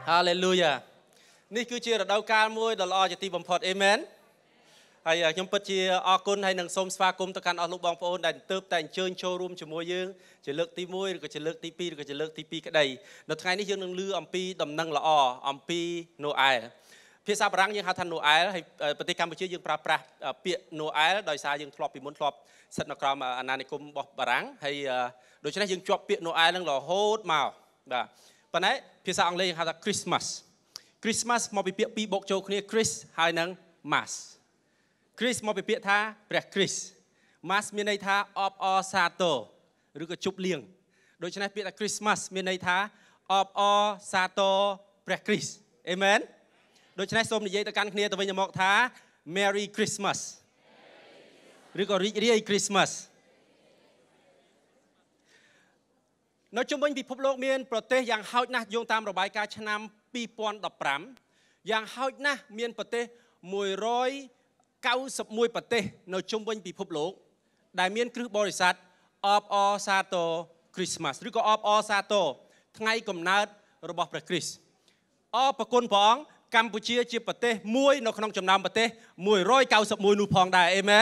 Hallelujah នេះគឺជារដូវកាលមួយដ៏ល្អជាទីបំផុត Amen ហើយខ្ញុំពិតជាអរគុណហើយនឹងសូមស្វាគមន៍ទៅកាន់អស់លោកបងប្អូនដែលទើបតែអញ្ជើញចូលរួមជាមួយយើងជាលើកទី1ឬក៏ជាលើកទី2ឬក៏ជាលើកទី2ក្តីនៅថ្ងៃនេះយើងនឹងឮអំពីដំណឹងល្អអំពីណូអែលភាសាបារាំងយើងហៅថាណូអែលហើយប្រទេសកម្ពុជាយើងប្រើប្រាស់ពាក្យណូអែលដោយសារយើងធ្លាប់ពីមុនធ្លាប់ស្ថិតនៅក្រោមអាណានិគមរបស់បារាំងហើយដូច្នេះយើងជាប់ពាក្យណូអែលនឹងរហូតមកបាទប៉ុន្តែភាសាអង់គ្លេសយើងហៅថា Christmas មកពីពាក្យពីរបូកចូលគ្នា Chris ហើយនឹង Mass Chris មកពីពាក្យថាព្រះគ្រីស្ទ Mass មានន័យថាអបអរសាទរឬក៏ជប់លៀងដូច្នេះពាក្យថា Christmas មានន័យថាអបអរសាទរព្រះគ្រីស្ទ Amen ដូច្នេះសូមនិយាយទៅកាន់គ្នាទៅវិញទៅមកថា Merry Christmas ឬក៏រីករាយ Christmas នៅជុំវិញពិភពលោកមានប្រទេសយ៉ាងហោចណាស់យោងតាមរបាយការណ៍ឆ្នាំ2015យ៉ាងហោចណាស់មានប្រទេស191ប្រទេសនៅជុំវិញពិភពលោកដែលមានគ្រឹះបរិស័ទអបអរសាទរ Christmas ឬក៏អបអរសាទរថ្ងៃកំណើតរបស់ព្រះគ្រីស្ទអរគុណព្រះអង្គកម្ពុជាជាប្រទេសមួយនៅក្នុងចំណោមប្រទេស191នោះផងដែរអេមែន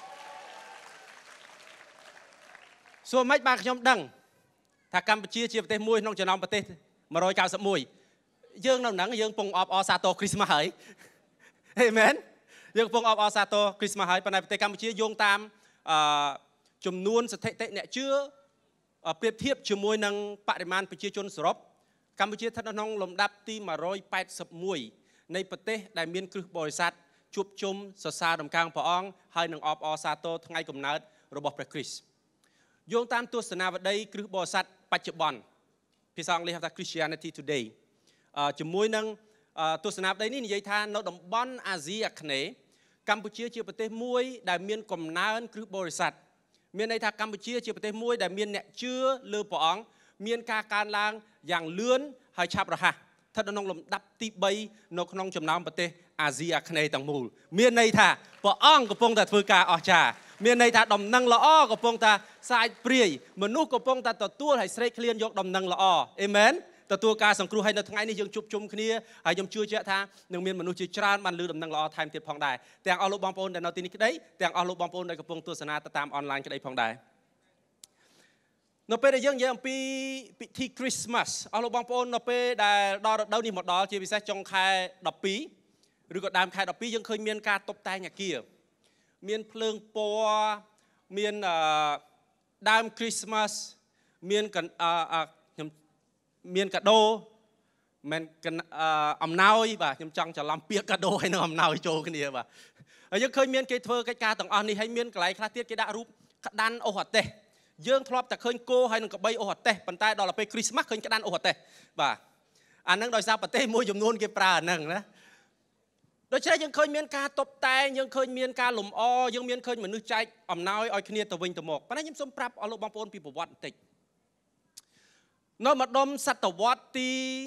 សូមមិនបានខ្ញុំដឹងថាកម្ពុជាជាប្រទេសមួយក្នុងចំណោមប្រទេស191យើងនៅហ្នឹងយើងពងអបអរសាទរគ្រីស្មាស់ហើយអេមែនយើងពងអបអរសាទរគ្រីស្មាស់ហើយប៉ុន្តែប្រទេសកម្ពុជាយោងតាមចំនួនស្ថិតិអ្នកជឿប្រៀបធៀបជាមួយនឹងបរិមាណប្រជាជនសរុបកម្ពុជាស្ថិតនៅក្នុងលំដាប់ទី181នៃប្រទេសដែលមានគ្រឹះបរិស័ទជួបជុំសរសើររំកាងព្រះអង្គហើយនឹងអបអរសាទរថ្ងៃកំណើតរបស់ព្រះគ្រីស្ទយោងតាមទស្សនាវដ្តីគ្រឹះបរិស័ទបច្ចុប្បន្នភាសាអង់គ្លេសហៅថា Christianity Today ជាមួយនឹងទស្សនាវដ្តីនេះនិយាយថានៅតំបន់អាស៊ីអាគ្នេយ៍កម្ពុជាជាប្រទេសមួយដែលមានកំណើនគ្រឹះបរិស័ទមានន័យថាកម្ពុជាជាប្រទេសមួយដែលមានអ្នកជឿលើព្រះអង្គមានការកើនឡើងយ៉ាងលឿនហើយឆាប់រហ័សស្ថិតនៅក្នុងលំដាប់ទី3នៅក្នុងចំណោមប្រទេសអាស៊ីអាគ្នេយ៍ទាំងមូលមានន័យថាព្រះអង្គកំពុងតែធ្វើការអស្ចារ្យមានន័យថាដំណឹងល្អកំពុងតែសាយព្រាយមនុស្សកំពុងតែទទួលហើយស្រេកឃ្លានយកដំណឹងល្អអេមែនទទួលការសង្គ្រោះហើយនៅថ្ងៃនេះយើងជួបជុំគ្នាហើយខ្ញុំជឿជាក់ថានឹងមានមនុស្សជាច្រើនបានឮដំណឹងល្អថែមទៀតផងដែរទាំងអស់លោកបងប្អូនដែលនៅទីនេះក្តីទាំងអស់លោកបងប្អូនដែលកំពុងទស្សនាតាមអនឡាញក្តីផងដែរនៅពេលដែលយើងនិយាយអំពីពិធី Christmas អស់លោកបងប្អូននៅពេលដែលដល់រដូវនេះមកដល់ជាពិសេសចុងខែ12ឬក៏ដើមខែ12យើងឃើញមានការតុបតែងអគារមានភ្លើងពណ៌មានដើម Christmas មានខ្ញុំមានកាដូមិនអំណោយបាទខ្ញុំចង់ច្រឡំពាក្យកាដូហើយនឹងអំណោយចូលគ្នាបាទហើយយើងឃើញមានគេធ្វើកិច្ចការទាំងអស់នេះហើយមានកន្លែងខ្លះទៀតគេដាក់រូបក្តាន់អូសអាទេសយើងធ្លាប់តែឃើញគោហើយនឹងក្របីអូសអាទេសប៉ុន្តែដល់ពេល Christmas ឃើញក្តាន់អូសអាទេសបាទអានឹងដោយសារប្រទេសមួយចំនួនគេប្រើអានឹងណាដូច្នេះយើងឃើញមានការតុបតែងយើងឃើញមានការលម្អយើងមានឃើញមនុស្សចែកអំណោយឲ្យគ្នាទៅវិញទៅមកប៉ុន្តែខ្ញុំសូមប្រាប់អស់លោកបងប្អូនពីប្រវត្តិបន្តិចនៅម្ដុំសតវត្សទី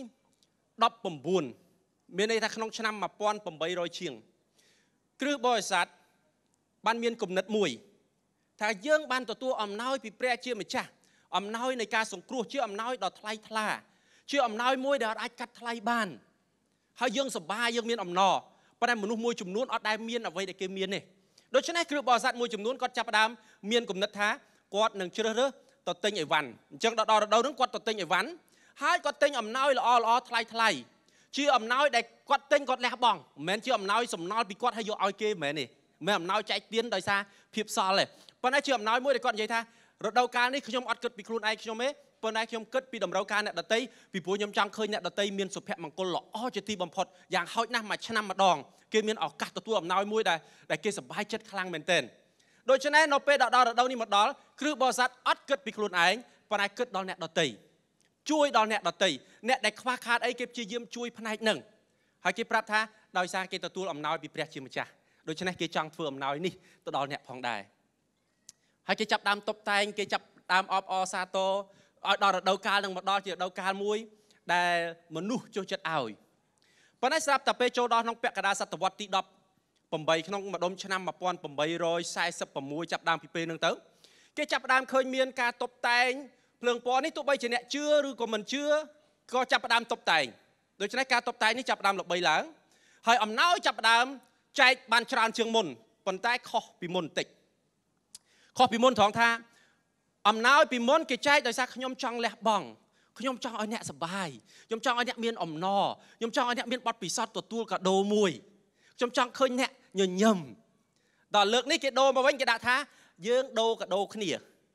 19មានន័យថាក្នុងឆ្នាំ1800ជាងគ្រឹះបរិស័ទបានមានគំនិតមួយថាយើងបានទទួលអំណោយពីព្រះជាម្ចាស់អំណោយនៃការសង្គ្រោះជាអំណោយដ៏ថ្លៃថ្លាជាអំណោយមួយដែលអាចកាត់ថ្លៃបានហើយយើងសប្បាយយើងមានអំណរប៉ុន្តែមនុស្សមួយចំនួនអត់ដែលមានអ្វីដែលគេមានទេដូច្នេះគ្រឹះបរិស័ទមួយចំនួនគាត់ចាប់ផ្ដើមមានគំនិតថាគាត់នឹងជ្រើសរើសទៅទិញអីវ៉ាន់អញ្ចឹងដល់រដូវហ្នឹងគាត់ទៅទិញអីវ៉ាន់ហើយគាត់ទិញអំណោយល្អថ្លៃជាអំណោយដែលគាត់ទិញគាត់លះបង់មិនមែនជាអំណោយសំណល់ពីគាត់ហើយយកឲ្យគេមិនមែនទេមិនអំណោយចែកទានដោយសារភាពសល់ទេប៉ុន្តែជាអំណោយមួយដែលគាត់និយាយថារដូវកាលនេះខ្ញុំអត់គិតពីខ្លួនឯងខ្ញុំទេប៉ុន្តែខ្ញុំគិតពីតម្រូវការអ្នកដទៃពីព្រោះខ្ញុំចង់ឃើញអ្នកដទៃមានសុភមង្គលល្អជាទីបំផុតយ៉ាងហោចណាស់មួយឆ្នាំម្ដងគេមានឱកាសទទួលអំណោយមួយដែលគេសប្បាយចិត្តខ្លាំងមែនទែនដូច្នេះនៅពេលដល់រដូវនេះមកដល់គ្រឹះបរិស័ទអត់គិតពីខ្លួនឯងប៉ុន្តែគិតដល់អ្នកដទៃជួយដល់អ្នកដទៃអ្នកដែលខ្វះខាតអីគេព្យាយាមជួយផ្នែកហ្នឹងហើយគេប្រាប់ថាដោយសារគេទទួលអំណោយពីព្រះជាម្ចាស់ដូច្នេះគេចង់ធ្វើអំណោយនេះទៅដល់អ្នកផងដែរហើយគេចាប់ដើមតុបតែងគេចាប់ដើមអបអរសាទរឲ្យដល់រដូវកាលនឹងមកដល់ជារដូវកាលមួយដែលមនុស្សចូលចិត្តឲ្យប៉ុន្តែស្រាប់តែពេលចូលដល់ក្នុងពាក់កណ្ដាលសតវត្សទី18ក្នុងម្ដុំឆ្នាំ1846ចាប់ដើមពីពេលហ្នឹងទៅគេចាប់ផ្ដើមឃើញមានការតុបតែងភ្លើងពណ៌នេះទោះបីជាអ្នកជឿឬក៏មិនជឿក៏ចាប់ផ្ដើមតុបតែងដូច្នេះការតុបតែងនេះចាប់ផ្ដើមល្បីឡើងហើយអំណោយចាប់ផ្ដើមចែកបានច្រើនជាងមុនប៉ុន្តែខុសពីមុនបន្តិចខុសពីមុនត្រង់ថាអំណោយពីមុនគេចែកដោយសារខ្ញុំចង់លះបង់ខ្ញុំចង់ឲ្យអ្នកសប្បាយខ្ញុំចង់ឲ្យអ្នកមានអំណរខ្ញុំចង់ឲ្យអ្នកមានបទពិសោធន៍ទទួលកាដូមួយខ្ញុំចង់ឃើញអ្នកញញឹមដល់លើកនេះគេដូរមកវិញគេដាក់ថាយើងដូរកាដូគ្នា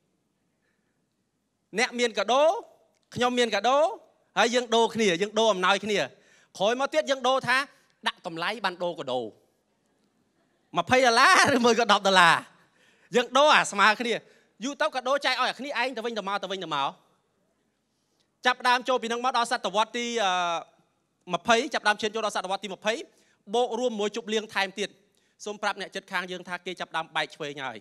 អ្នកមានកាដូខ្ញុំមានកាដូហើយយើងដូរគ្នាយើងដូរអំណោយគ្នាក្រោយមកទៀតយើងដូរថាដាក់តម្លៃបានដូរកាដូ$20ឬមួយក៏$10យើងដូរអាស្មើគ្នាយូរទៅកាដូចែកឲ្យអាគ្នាឯងទៅវិញទៅមកចាប់ដើមចូលពីនឹងមកដល់សតវត្សទី20ចាប់ដើមឈានចូលដល់សតវត្សទី20បូករួមមួយជប់លៀងថែមទៀតសូមប្រាប់អ្នកចិត្តខាងយើងថាគេចាប់ដើមបែកឆ្វេងហើយ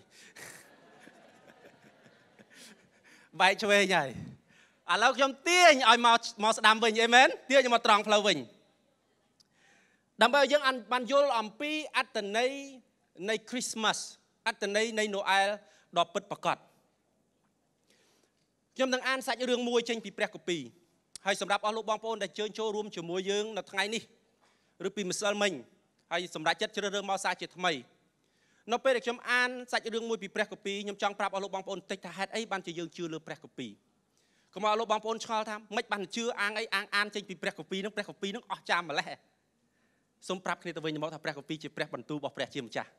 បែកឆ្វេងហើយឥឡូវខ្ញុំទាញឲ្យមកស្ដាំវិញអេមែនទាញមកត្រង់ផ្លូវវិញដើម្បីឲ្យយើងបានយល់អំពីអត្ថន័យនៃ Christmas អត្ថន័យនៃ Noel ដ៏ពិតប្រាកដខ្ញុំនឹងអានសាច់រឿងមួយចេញពីព្រះគម្ពីរហើយសម្រាប់អស់លោកបងប្អូនដែលជើញចូលរួមជាមួយយើងនៅថ្ងៃនេះឬពីម្សិលមិញហើយសម្រាប់ចិត្តជ្រើសរើសមកសារជាថ្មីនៅពេលដែលខ្ញុំអានសាច់រឿងមួយពីព្រះគម្ពីរខ្ញុំចង់ប្រាប់អស់លោកបងប្អូនបន្តិចថាហេតុអីបានជាយើងជឿលើព្រះគម្ពីរកុំឲ្យលោកបងប្អូនឆ្ងល់ថាមិនបានជឿអាងអីអានចេញពីព្រះគម្ពីរនឹងព្រះគម្ពីរនឹងអស់ចាមម្លេះសូមប្រាប់គ្នាទៅវិញទៅមកថាព្រះគម្ពីរជាព្រះបន្ទូលរបស់ព្រះជាម្ចាស់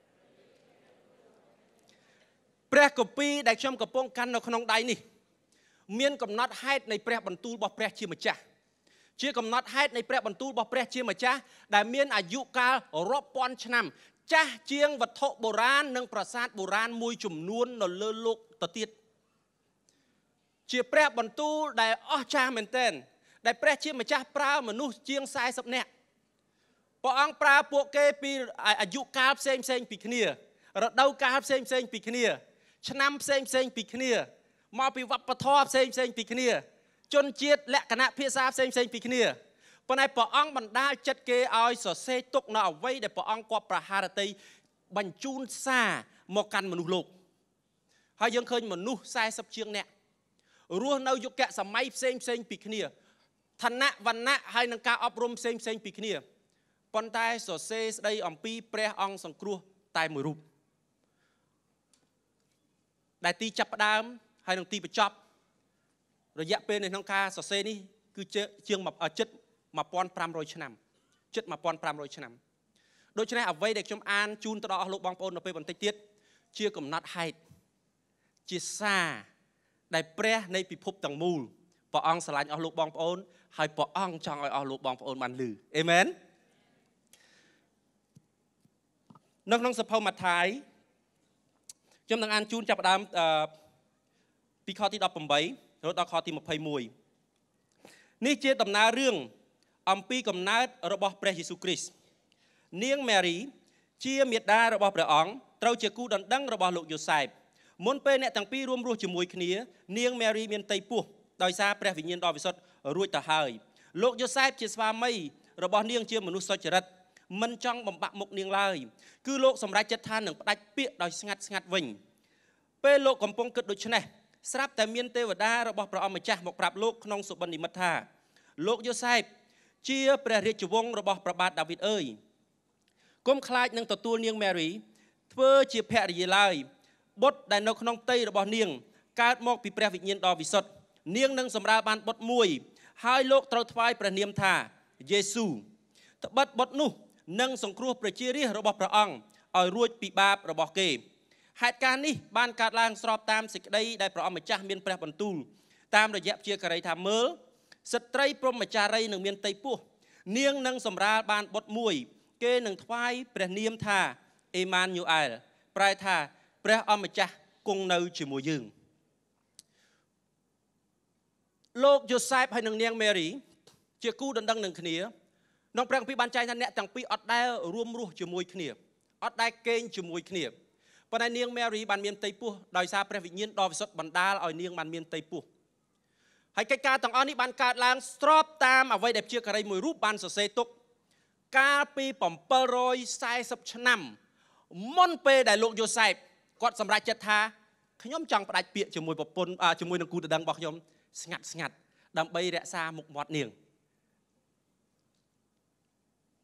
ព្រះគម្ពីរដែលខ្ញុំកំពុងកាន់នៅក្នុងដៃនេះមានកំណត់ហេតុនៃព្រះបន្ទូលរបស់ព្រះជាម្ចាស់ជាកំណត់ហេតុនៃព្រះបន្ទូលរបស់ព្រះជាម្ចាស់ដែលមានអាយុកាលរាប់ពាន់ឆ្នាំចាស់ជាងវត្ថុបុរាណនិងប្រាសាទបុរាណមួយចំនួននៅលើโลกទៅទៀតជាព្រះបន្ទូលដែលអស្ចារ្យមែនទែនដែលព្រះជាម្ចាស់ប្រើមនុស្សជាង40នាក់ព្រះអង្គប្រើពួកគេពីអាយុកាលផ្សេងពីគ្នារដូវកាលផ្សេងពីគ្នាឆ្នាំផ្សេងពីគ្នាមកពីវប្បធម៌ផ្សេងពីគ្នាជនជាតិលក្ខណៈភាសាផ្សេងពីគ្នាប៉ុន្តែព្រះអង្គបណ្ដាលចិត្តគេឲ្យសរសេរទុកនៅអ្វីដែលព្រះអង្គគាត់ប្រហារតីបញ្ជូនសារមកកាន់មនុស្សលោកហើយយើងឃើញមនុស្ស40ជាងនាក់រស់នៅយុគសម័យផ្សេងពីគ្នាឋានៈវណ្ណៈហើយនឹងការអប់រំផ្សេងពីគ្នាប៉ុន្តែសរសេរស្ដីអំពីព្រះអង្គសង្គ្រោះតែមួយរូបដែលទីចាប់ផ្ដើមហើយនឹងទីបញ្ចប់រយៈពេលនៅក្នុងការសរសេរនេះគឺជាងជិត1500ឆ្នាំជិត1500ឆ្នាំដូច្នេះអ្វីដែលខ្ញុំអានជូនទៅដល់អស់លោកបងប្អូននៅពេលបន្តិចទៀតជាកំណត់ហេតុជាសារដែលព្រះនៃពិភពទាំងមូលព្រះអង្គស្រឡាញ់អស់លោកបងប្អូនហើយព្រះអង្គចង់ឲ្យអស់លោកបងប្អូនបានឮអេមែននៅក្នុងសភៅម៉ាថាយខ្ញុំនឹងអានជូនចាប់ផ្ដើមពីខទី18រហូតដល់ខទី21នេះជាដំណើររឿងអំពីកំណើតរបស់ព្រះយេស៊ូវគ្រីស្ទនាងម៉ារីជាមាតារបស់ព្រះអង្គត្រូវជាគូដណ្ដឹងរបស់លោកយូសែបមុនពេលអ្នកទាំងពីររួមរស់ជាមួយគ្នានាងម៉ារីមានតីពោះដោយសារព្រះវិញ្ញាណដ៏វិសុទ្ធរួចទៅហើយលោកយូសែបជាស្វាមីរបស់នាងជាមនុស្សសុចរិតមិនចង់បំបាក់មុខនាងឡើយគឺលោកសម្រេចចិត្តថានឹងផ្ដាច់ពាក្យដោយស្ងាត់វិញពេលលោកកំពុងគិតដូច្នេះស្រាប់តែមានទេវតារបស់ព្រះអង្គម្ចាស់មកប្រាប់លោកក្នុងសុបិននិមិត្តថាលោកយូសែបជាព្រះរាជវង្សរបស់ព្រះបាទដាវីតអើយកុំខ្លាចនឹងទទួលនាងម៉ារីធ្វើជាភរិយាឡើយបុត្រដែលនៅក្នុងផ្ទៃរបស់នាងកើតមកពីព្រះវិញ្ញាណដ៏វិសុទ្ធនាងនឹងសម្រាលបានបុត្រមួយហើយលោកត្រូវថ្វាយព្រះនាមថាយេស៊ូត្បិតបុត្រនោះនឹងសង្គ្រោះប្រជារាស្ត្ររបស់ព្រះអង្គឲ្យរួចពីបាបរបស់គេហេតុការណ៍នេះបានកើតឡើងស្របតាមសេចក្តីដែលព្រះអង្គម្ចាស់មានព្រះបន្ទូលតាមរយៈព្យាការីថាមើលស្ត្រីព្រហ្មចារីនឹងមានតីពោះនាងនឹងសម្រាលបានបុត្រមួយគេនឹងថ្វាយព្រះនាមថាអេម៉ានូអែលប្រែថាព្រះអង្គម្ចាស់គង់នៅជាមួយយើងលោកយូសែបហើយនឹងនាងម៉ារីជាគូដណ្ដឹងនឹងគ្នាក្នុងព្រះគម្ពីរបានចែងថាអ្នកទាំងពីរអត់ដែលរួមរស់ជាមួយគ្នាអត់ដែលកេងជាមួយគ្នាប៉ុន្តែនាងម៉ារីបានមានតីពោះដោយសារព្រះវិញ្ញាណដ៏វិសុទ្ធបណ្ដាលឲ្យនាងបានមានតីពោះហើយកិច្ចការទាំងអស់នេះបានកើតឡើងស្របតាមអ្វីដែលព្យាការីមួយរូបបានសរសេរទុកកាលពី740ឆ្នាំមុនពេលដែលលោកយូសែបគាត់សម្រេចចិត្តថាខ្ញុំចង់ផ្ដាច់ពាក្យជាមួយប្រពន្ធជាមួយនឹងគូដណ្ដឹងរបស់ខ្ញុំស្ងាត់ដើម្បីរក្សាមុខមាត់នាង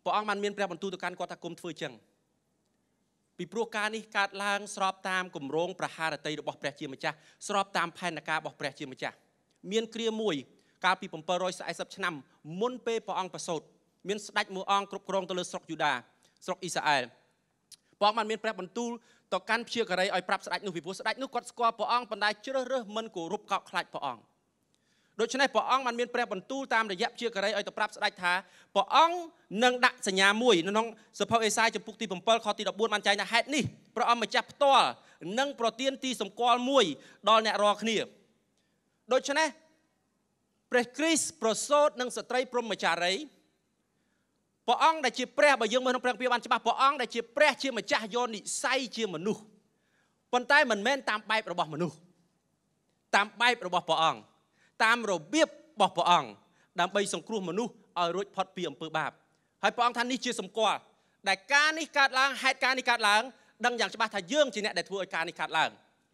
ព្រះអង្គបានមានព្រះបន្ទូលទៅកាន់គាត់ថាគុំធ្វើចឹងពីព្រោះការនេះកើតឡើងស្របតាមគម្រោងប្រហារតីរបស់ព្រះជាម្ចាស់ស្របតាមផែនការរបស់ព្រះជាម្ចាស់មានគ្រាមួយកាលពី740ឆ្នាំមុនពេលព្រះអង្គប្រសូតមានស្ដេចមួយអង្គគ្រប់គ្រងទៅលើស្រុកយូដាស្រុកអ៊ីស្រាអែលព្រះអង្គបានមានព្រះបន្ទូលទៅកាន់ព្យាការីឲ្យប្រាប់ស្ដេចនោះពីព្រោះស្ដេចនោះគាត់ស្គាល់ព្រះអង្គប៉ុន្តែជ្រើសរើសមិនគោរពកោតខ្លាចព្រះអង្គដូច្នេះព្រះអង្គបានមានព្រះបន្ទូលតាមរយៈព្យាការីឲ្យទៅប្រាប់ស្ដេចថាព្រះអង្គនឹងដាក់សញ្ញាមួយនៅក្នុងសភៅអេសាយចំពុកទី7ខទី14បានចែងថាហេតុនេះព្រះអង្គម្ចាស់ផ្ទាល់នឹងប្រទានទីសម្គាល់មួយដល់អ្នករាល់គ្នាដូច្នេះព្រះគ្រីស្ទប្រសូតនឹងស្ត្រីព្រហ្មចារីព្រះអង្គដែលជាព្រះបើយើងមើលក្នុងព្រះគម្ពីរបានច្បាស់ព្រះអង្គដែលជាព្រះជាម្ចាស់យកនិស្ស័យជាមនុស្សប៉ុន្តែមិនមែនតាមបែបរបស់មនុស្សតាមបែបរបស់ព្រះអង្គតាមរបៀបរបស់ព្រះអង្គដើម្បីសង្គ្រោះមនុស្សឲ្យរួចផុតពីអំពើបាបហើយព្រះអង្គថានេះជាសម្គាល់ដែលការនេះកើតឡើងហេតុការនេះកើតឡើងដឹងយ៉ាងច្បាស់ថាយើងជាអ្នកដែលធ្វើឲ្យការនេះកើតឡើង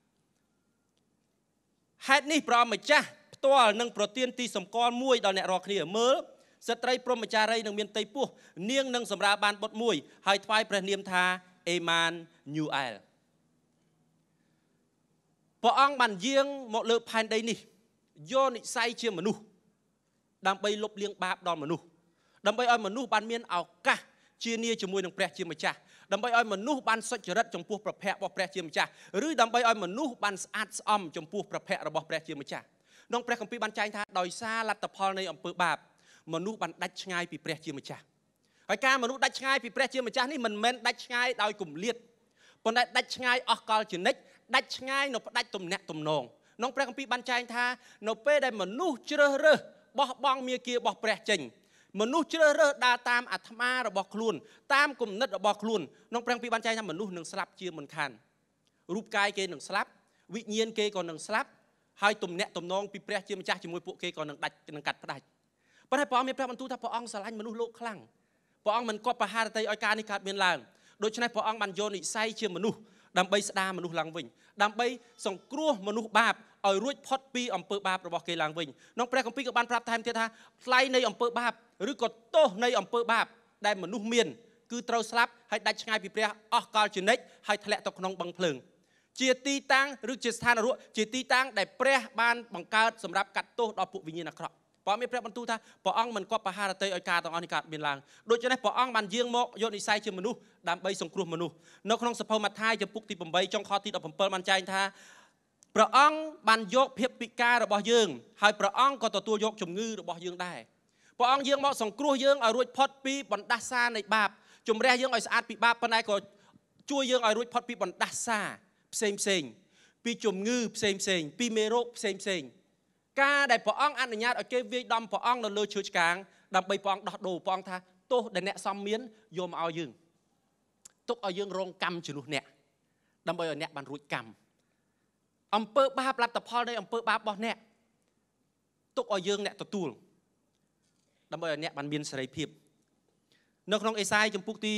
ហេតុនេះព្រះអង្គម្ចាស់ផ្ទាល់នឹងប្រទានទីសម្គាល់មួយដល់អ្នករាល់គ្នាមើលស្ត្រីព្រហ្មចារីនឹងមានតីពោះនាងនឹងសម្រាលបានបុត្រមួយហើយថ្វាយព្រះនាមថាអេម៉ានញូអែលព្រះអង្គបានយាងមកលើផែនដីនេះយកនិស្ស័យជាមនុស្សដើម្បីលុបលាងបាបដល់មនុស្សដើម្បីឲ្យមនុស្សបានមានឱកាសជានីជាមួយនឹងព្រះជាម្ចាស់ដើម្បីឲ្យមនុស្សបានសុចរិតចំពោះព្រះភ័ក្ត្ររបស់ព្រះជាម្ចាស់ឬដើម្បីឲ្យមនុស្សបានស្អាតស្អំចំពោះព្រះភ័ក្ត្ររបស់ព្រះជាម្ចាស់ក្នុងព្រះគម្ពីរបានចែងថាដោយសារលទ្ធផលនៃអំពើបាបមនុស្សបានដាច់ឆ្ងាយពីព្រះជាម្ចាស់ហើយការមនុស្សដាច់ឆ្ងាយពីព្រះជាម្ចាស់នេះមិនមែនដាច់ឆ្ងាយដោយគម្លាតប៉ុន្តែដាច់ឆ្ងាយអស់កលជានិច្ចដាច់ឆ្ងាយនៅផ្ដាច់ទំនាក់ទំនងក្នុងព្រះគម្ពីរបានចែងថានៅពេលដែលមនុស្សជ្រើសរើសបោះបង់មាគ៌ារបស់ព្រះចេញមនុស្សជ្រើសរើសដើរតាមអាត្មារបស់ខ្លួនតាមគំនិតរបស់ខ្លួនក្នុងព្រះគម្ពីរបានចែងថាមនុស្សនឹងស្លាប់ជាមិនខានរូបកាយគេនឹងស្លាប់វិញ្ញាណគេក៏នឹងស្លាប់ហើយទំនាក់ទំនងពីព្រះជាម្ចាស់ជាមួយពួកគេក៏នឹងដាច់នឹងកាត់ផ្ដាច់ប៉ុន្តែព្រះអង្គមានព្រះបន្ទូលថាព្រះអង្គស្រឡាញ់មនុស្សលោកខ្លាំងព្រះអង្គមិនគប់ប្រហារតីឲ្យការនេះកើតមានឡើងដូច្នេះព្រះអង្គបានយកនិស្ស័យជាមនុស្សដើម្បីស្ដារមនុស្សឡើងវិញដើម្បីសង្គ្រោះមនុស្សបាបឲ្យរួចផុតពីអំពើបាបរបស់គេឡើងវិញក្នុងព្រះគម្ពីរក៏បានប្រាប់ថែមទៀតថាថ្លៃនៃអំពើបាបឬក៏ទោសនៃអំពើបាបដែលមនុស្សមានគឺត្រូវស្លាប់ហើយដាច់ឆ្ងាយពីព្រះអស់កលជានិច្ចហើយធ្លាក់ទៅក្នុងបឹងភ្លើងជាទីតាំងឬជាស្ថាននរកជាទីតាំងដែលព្រះបានបង្កើតសម្រាប់កាត់ទោសដល់ពួកវិញ្ញាណអាក្រក់ព្រះមានព្រះបន្ទូលថាព្រះអង្គមិនគប់ប្រហារតីឲ្យការទាំងអស់នេះកើតមានឡើងដូច្នេះព្រះអង្គបានយាងមកយកនិស្ស័យជាមនុស្សដើម្បីសង្គ្រោះមនុស្សនៅក្នុងសភៅម៉ាថាយចំពុកទី8ចុងខទី17បានចែងថាព្រះអង្គបានយកភាពពិការរបស់យើងហើយព្រះអង្គក៏ទទួលយកជំងឺរបស់យើងដែរព្រះអង្គយាងមកសង្គ្រោះយើងឲ្យរួចផុតពីបណ្ដាសានៃបាបជំរះយើងឲ្យស្អាតពីបាបប៉ុន្តែក៏ជួយយើងឲ្យរួចផុតពីបណ្ដាសាផ្សេងពីជំងឺផ្សេងពីមេរោគផ្សេងការដែលព្រះអង្គអនុញ្ញាតឲ្យគេវាយដំព្រះអង្គនៅលើឈើឆ្កាងដើម្បីព្រះអង្គដោះដូរព្រះអង្គថាទោសដែលអ្នកសមមានយកមកឲ្យយើងទុកឲ្យយើងរងកម្មជំនួសអ្នកដើម្បីឲ្យអ្នកបានរួចកម្មអំពើបាបលទ្ធផលនៃអំពើបាបរបស់អ្នកទុកឲ្យយើងអ្នកទទួលដើម្បីឲ្យអ្នកបានមានសេរីភាពនៅក្នុងអេសាយចំពុកទី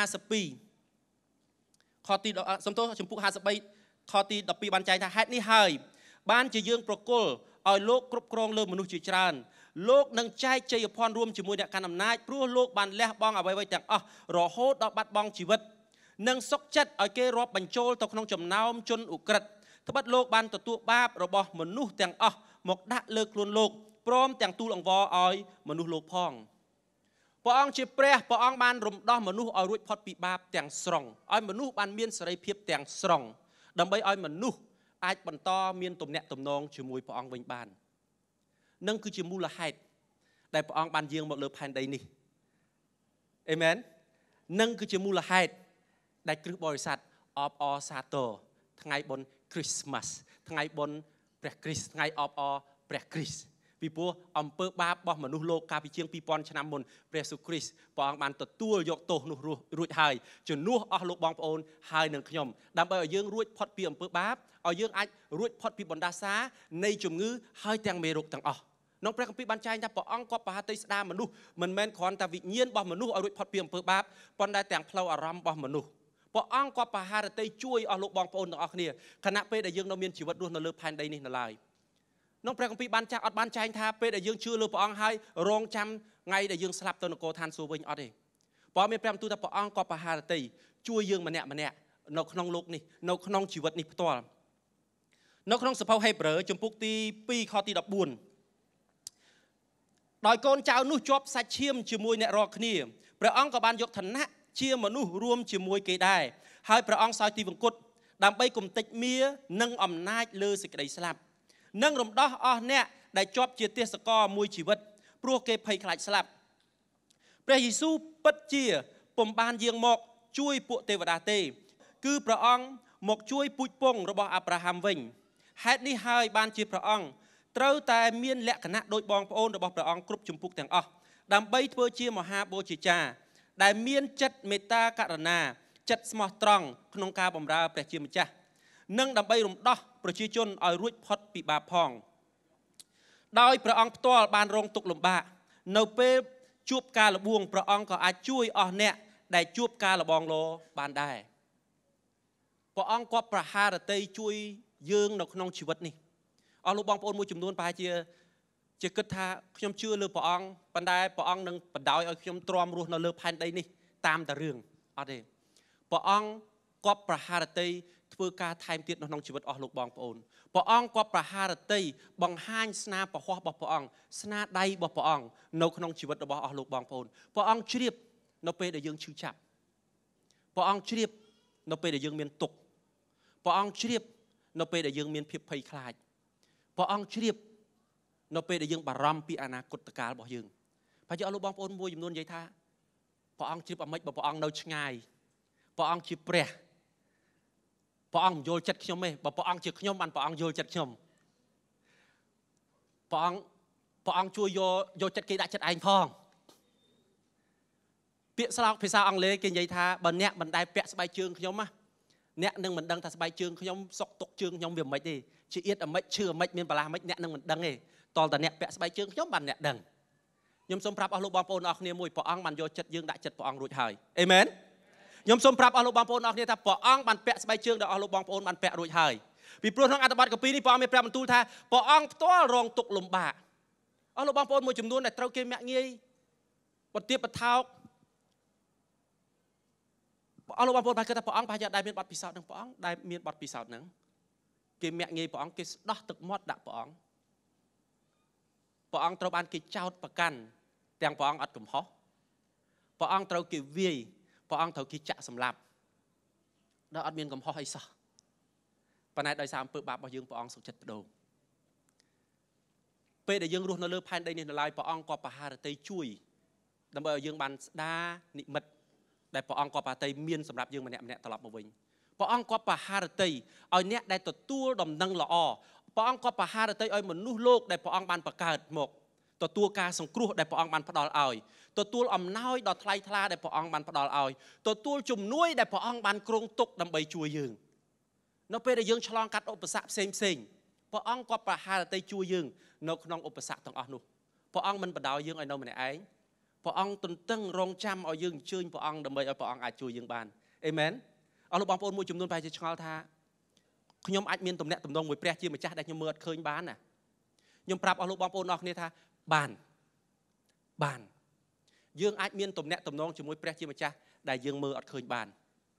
52ខទីសំទោសចំពុក53ខទី12បានចែងថាហេតុនេះហើយបានជាយើងប្រគល់ឲ្យលោកគ្រប់គ្រងលើមនុស្សជាច្រើនលោកនឹងចែកជ័យភ័ណ្ឌរួមជាមួយអ្នកកាន់អំណាចព្រោះលោកបានលះបង់អ្វីៗទាំងអស់រហូតដល់បាត់បង់ជីវិតនិងសុខចិត្តឲ្យគេរាប់បញ្ចូលទៅក្នុងចំណោមជនឧក្រិដ្ឋត្បិតលោកបានទទួលបាបរបស់មនុស្សទាំងអស់មកដាក់លើខ្លួនលោកព្រមទាំងទូលអង្វរឲ្យមនុស្សលោកផងព្រះអង្គជាព្រះព្រះអង្គបានរំដោះមនុស្សឲ្យរួចផុតពីបាបទាំងស្រុងឲ្យមនុស្សបានមានសេរីភាពទាំងស្រុងដើម្បីឲ្យមនុស្សអាចបន្តមានទំនាក់ទំនងជាមួយព្រះអង្គវិញបាននឹងគឺជាមូលហេតុដែលព្រះអង្គបានយាងមកលើផែនដីនេះអេមែននឹងគឺជាមូលហេតុដែលគ្រឹះបរិស័ទអបអរសាទរថ្ងៃបុណ្យ Christmas ថ្ងៃបុណ្យព្រះគ្រីស្ទថ្ងៃអបអរព្រះគ្រីស្ទពីព្រោះអំពើបាបរបស់មនុស្សលោកកាលពីជាង 2000 ឆ្នាំមុនព្រះយេស៊ូវគ្រីស្ទព្រះអង្គបានទទួលយកទោសនោះរួចហើយជំនួសអស់លោកបងប្អូនហើយនឹងខ្ញុំដើម្បីឲ្យយើងរួចផុតពីអំពើបាបឲ្យយើងអាចរួចផុតពីបណ្ដាសានៃជំងឺហើយទាំងមេរោគទាំងអស់ក្នុងព្រះគម្ពីរបានចែងថាព្រះអង្គក៏ប្រហារតីស្ដារមនុស្សមិនមែនគ្រាន់តែវិញ្ញាណរបស់មនុស្សឲ្យរួចផុតពីអំពើបាបប៉ុន្តែទាំងផ្លូវអារម្មណ៍របស់មនុស្សព្រះអង្គក៏ប្រហារតីជួយអស់លោកបងប្អូនទាំងអស់គ្នាខណៈពេលដែលយើងនៅមានជីវិតរស់នៅលើផែនដីនេះនៅឡើយក្នុងព្រះគម្ពីរបានចាស់អត់បានចែងថាពេលដែលយើងជឿលើព្រះអង្គហើយរងចាំថ្ងៃដែលយើងស្លាប់ទៅនគរឋានសួគ៌វិញអត់ទេព្រះមានព្រះបន្ទូលថាព្រះអង្គក៏ប្រហារតីជួយយើងម្នាក់នៅក្នុងលោកនេះនៅក្នុងជីវិតនេះផ្ទាល់នៅក្នុងសភៅហេព្រើរជំពូកទី2ខទី14ដោយកូនចៅនោះជាប់សាច់ឈាមជាមួយអ្នករាល់គ្នាព្រះអង្គក៏បានយកឋានៈជាមនុស្សរួមជាមួយគេដែរហើយព្រះអង្គសោយទីវង្គតដើម្បីគំតិចមៀនិងអំណាចលើសេចក្តីស្លាប់និងរំដោះអស់អ្នកដែលជាប់ជាទេសកលមួយជីវិតព្រោះគេភ័យខ្លាចស្លាប់ព្រះយេស៊ូវពិតជាពុំបានយាងមកជួយពួកទេវតាទេគឺព្រះអង្គមកជួយពូជពងរបស់អាប់រ៉ាហាំវិញហេតុនេះហើយបានជាព្រះអង្គត្រូវតែមានលក្ខណៈដូចបងប្អូនរបស់ព្រះអង្គគ្រប់ជំពូកទាំងអស់ដើម្បីធ្វើជាមហាបូជាចារ្យដែលមានចិត្តមេត្តាករុណាចិត្តស្មោះត្រង់ក្នុងការបម្រើព្រះជាម្ចាស់និងដើម្បីរំដោះប្រជាជនឲ្យរួចផុតពីបាបផងដោយព្រះអង្គផ្ទាល់បានរងទុក្ខលំបាកនៅពេលជួបការលបួងព្រះអង្គក៏អាចជួយអស់អ្នកដែលជួបការលបងលោបានដែរព្រះអង្គក៏ប្រហារតីជួយយើងនៅក្នុងជីវិតនេះអស់លោកបងប្អូនមួយចំនួនប្រហែលជាគិតថាខ្ញុំជឿលើព្រះអង្គប៉ុន្តែព្រះអង្គនឹងបណ្ដោយឲ្យខ្ញុំទ្រាំរស់នៅលើផែនដីនេះតាមតែរឿងអត់ទេព្រះអង្គក៏ប្រហារតីធ្វើការថែមទៀតនៅក្នុងជីវិតអស់លោកបងប្អូនព្រះអង្គក៏ប្រហារតីបង្ហាញស្នាពហុរបស់ព្រះអង្គស្នាដៃរបស់ព្រះអង្គនៅក្នុងជីវិតរបស់អស់លោកបងប្អូនព្រះអង្គជ្រាបនៅពេលដែលយើងឈឺចាប់ព្រះអង្គជ្រាបនៅពេលដែលយើងមានទុក្ខព្រះអង្គជ្រាបនៅពេលដែលយើងមានភាពភ័យខ្លាចព្រះអង្គជ្រាបនៅពេលដែលយើងបារម្ភពីអនាគតកាលរបស់យើងបើជាអស់លោកបងប្អូនមួយចំនួននិយាយថាព្រះអង្គជ្រាបអ្មេចបើព្រះអង្គនៅឆ្ងាយព្រះអង្គជាព្រះអង្គមិនយល់ចិត្តខ្ញុំទេបើព្រះអង្គជាខ្ញុំបានព្រះអង្គយល់ចិត្តខ្ញុំព្រះអង្គជួយយកចិត្តគេដាក់ចិត្តឯងផងពាក្យស្លោកភាសាអង់គ្លេសគេនិយាយថាបើអ្នកមិនដែលពាក់ស្បែកជើងខ្ញុំណាអ្នកនឹងមិនដឹងថាស្បែកជើងខ្ញុំសុកទុកជើងខ្ញុំវាមិនទេជាអៀតអាម៉េចឈឺអាម៉េចមានបលាស់អាម៉េចអ្នកនឹងមិនដឹងទេតលតែអ្នកពាក់ស្បែកជើងខ្ញុំបានអ្នកដឹងខ្ញុំសូមប្រាប់អស់លោកបងប្អូនអស់គ្នាមួយព្រះអង្គបានយកចិត្តយើងដាក់ចិត្តព្រះអង្គរួចហើយអេមែនខ្ញុំសូមប្រាប់អស់លោកបងប្អូនអស់គ្នាថាព្រះអង្គបានពាក់ស្បែកជើងដល់អស់លោកបងប្អូនបានពាក់រួចហើយពីព្រោះក្នុងអត្ថបទកាពីនេះព្រះអង្គមានប្រាប់បន្ទូលថាព្រះអង្គផ្ទាល់រងទុក្ខលំបាកអស់លោកបងប្អូនមួយចំនួនដែលត្រូវគេមាក់ងាយបន្ទាបបន្ថោកអស់លោកបងប្អូនបានគិតថាព្រះអង្គប្រហែលជាដែលមានបទពិសោធន៍នឹងព្រះអង្គដែលមានបទពិសោធន៍នឹងគេមាក់ងាយព្រះអង្គគេស្ដោះទឹកមាត់ដាក់ព្រះអង្គត្រូវបានគេចោទប្រកាន់ទាំងព្រះអង្គអត់កំហុសព្រះអង្គត្រូវគេវាយព្រះអង្គត្រូវគេចាក់សម្លាប់ដោយអត់មានកំហុសអីសោះប៉ុន្តែដោយសារអំពើបាបរបស់យើងព្រះអង្គសុខចិត្តបដូរពេលដែលយើងរស់នៅលើផែនដីនេះនៅឡើយព្រះអង្គក៏ប្រហារតីជួយដើម្បីឲ្យយើងបានស្ដារនិមិត្តដែលព្រះអង្គក៏ប្រហារតីមានសម្រាប់យើងម្នាក់ត្រឡប់មកវិញព្រះអង្គក៏ប្រហារតីឲ្យអ្នកដែលទទួលដំណឹងល្អព្រះអង្គក៏ប្រហារតីឲ្យមនុស្សលោកដែលព្រះអង្គបានបង្កើតមកទទួលការសង្គ្រោះដែលព្រះអង្គបានផ្ដល់ឲ្យទទួលអំណោយដ៏ថ្លៃថ្លាដែលព្រះអង្គបានផ្ដល់ឲ្យទទួលជំនួយដែលព្រះអង្គបានគ្រោងទុកដើម្បីជួយយើងនៅពេលដែលយើងឆ្លងកាត់ឧបសគ្គផ្សេងព្រះអង្គក៏ប្រហារតីជួយយើងនៅក្នុងឧបសគ្គទាំងអស់នោះព្រះអង្គមិនបដ ாய் យើងឲ្យនៅម្នាក់ឯងព្រះអង្គទន្ទឹងរង់ចាំឲ្យយើងអញ្ជើញព្រះអង្គដើម្បីឲ្យព្រះអង្គអាចជួយយើងបានអេមែនអស់លោកបងប្អូនមួយចំនួនប្រហែលជាឆ្ងល់ថាខ្ញុំអាចមានទំនាក់ទំនងមួយព្រះជាម្ចាស់ដែលខ្ញុំមើលអត់ឃើញបានណាខ្ញុំប្រាប់អស់លោកបងប្អូនអស់គ្នាថាបានយើងអាចមានទំនាក់ទំនងជាមួយព្រះជាម្ចាស់ដែលយើងមើលអត់ឃើញបាន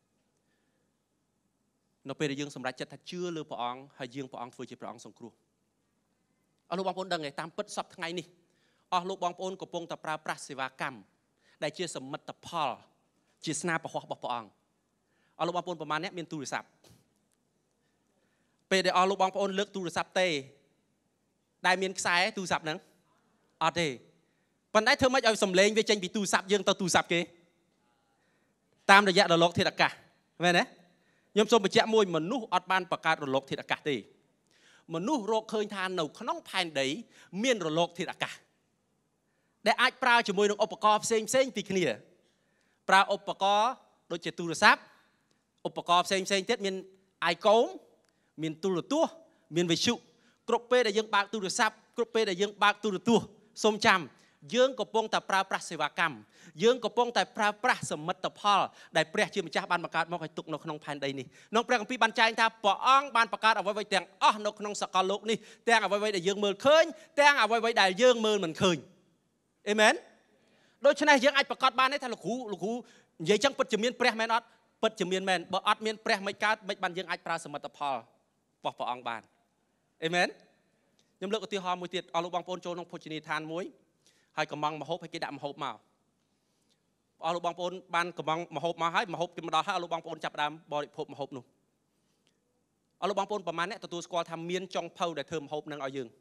នៅពេលដែលយើងសម្រេចចិត្តថាជឿលើព្រះអង្គហើយយាងព្រះអង្គធ្វើជាព្រះអង្គសង្គ្រោះអស់លោកបងប្អូនដឹងទេតាមពិតសពថ្ងៃនេះអស់លោកបងប្អូនកំពុងតែប្រើប្រាស់សេវាកម្មដែលជាសមិទ្ធផលជាស្នាពហុរបស់ព្រះអង្គអស់លោកបងប្អូនប្រមាណអ្នកមានទូរស័ព្ទពេលដែលអស់លោកបងប្អូនលើកទូរស័ព្ទទេដែលមានខ្សែទូរស័ព្ទហ្នឹងអត់ទេប៉ុន្តែធ្វើម៉េចឲ្យសំឡេងវាចេញពីទូរស័ព្ទយើងទៅទូរស័ព្ទគេតាមរយៈរលកធាតុអាកាសមែនទេខ្ញុំសូមបញ្ជាក់មួយមនុស្សអត់បានបង្កើតរលកធាតុអាកាសទេមនុស្សរកឃើញថានៅក្នុងផែនដីមានរលកធាតុអាកាសដែលអាចប្រើជាមួយនឹងឧបករណ៍ផ្សេងពីគ្នាប្រើឧបករណ៍ដូចជាទូរស័ព្ទឧបករណ៍ផ្សេងទៀតមាន iCom មានទូរទស្សន៍មានវិទ្យុគ្រប់ពេលដែលយើងបើកទូរស័ព្ទគ្រប់ពេលដែលយើងបើកទូរទស្សន៍សូមចាំយើងកំពុងតែប្រើប្រាស់សេវាកម្មយើងកំពុងតែប្រើប្រាស់សមិទ្ធផលដែលព្រះជាម្ចាស់បានបង្កើតមកឲ្យទុកនៅក្នុងផែនដីនេះក្នុងព្រះគម្ពីរបានចែងថាព្រះអង្គបានបង្កើតអ្វីៗទាំងអស់នៅក្នុងសកលលោកនេះទាំងអ្វីៗដែលយើងមើលឃើញទាំងអ្វីៗដែលយើងមើលមិនឃើញអេមែនដូច្នេះយើងអាចប្រកាសបានទេថាលោកគ្រូនិយាយចឹងពិតជាមានព្រះមែនអត់ពិតជាមានមែនបើអត់មានព្រះមិនកើតមិនបានយើងអាចប្រើសមិទ្ធផលរបស់ព្រះអង្គបានអេមែនខ្ញុំលើកឧទាហរណ៍មួយទៀតអស់លោកបងប្អូនចូលក្នុងភោជនីយដ្ឋានមួយហើយកំងមហូបហើយគេដាក់មហូបមកអស់លោកបងប្អូនបានកំងមហូបមកហើយមហូបគេមកដល់ហើយអស់លោកបងប្អូនចាប់ផ្ដើមបរិភោគមហូបនោះអស់លោកបងប្អូនប្រហែលអ្នកទទួលស្គាល់ថាមានចុងភៅដែលធ្វើមហូបនឹងឲ្យយើង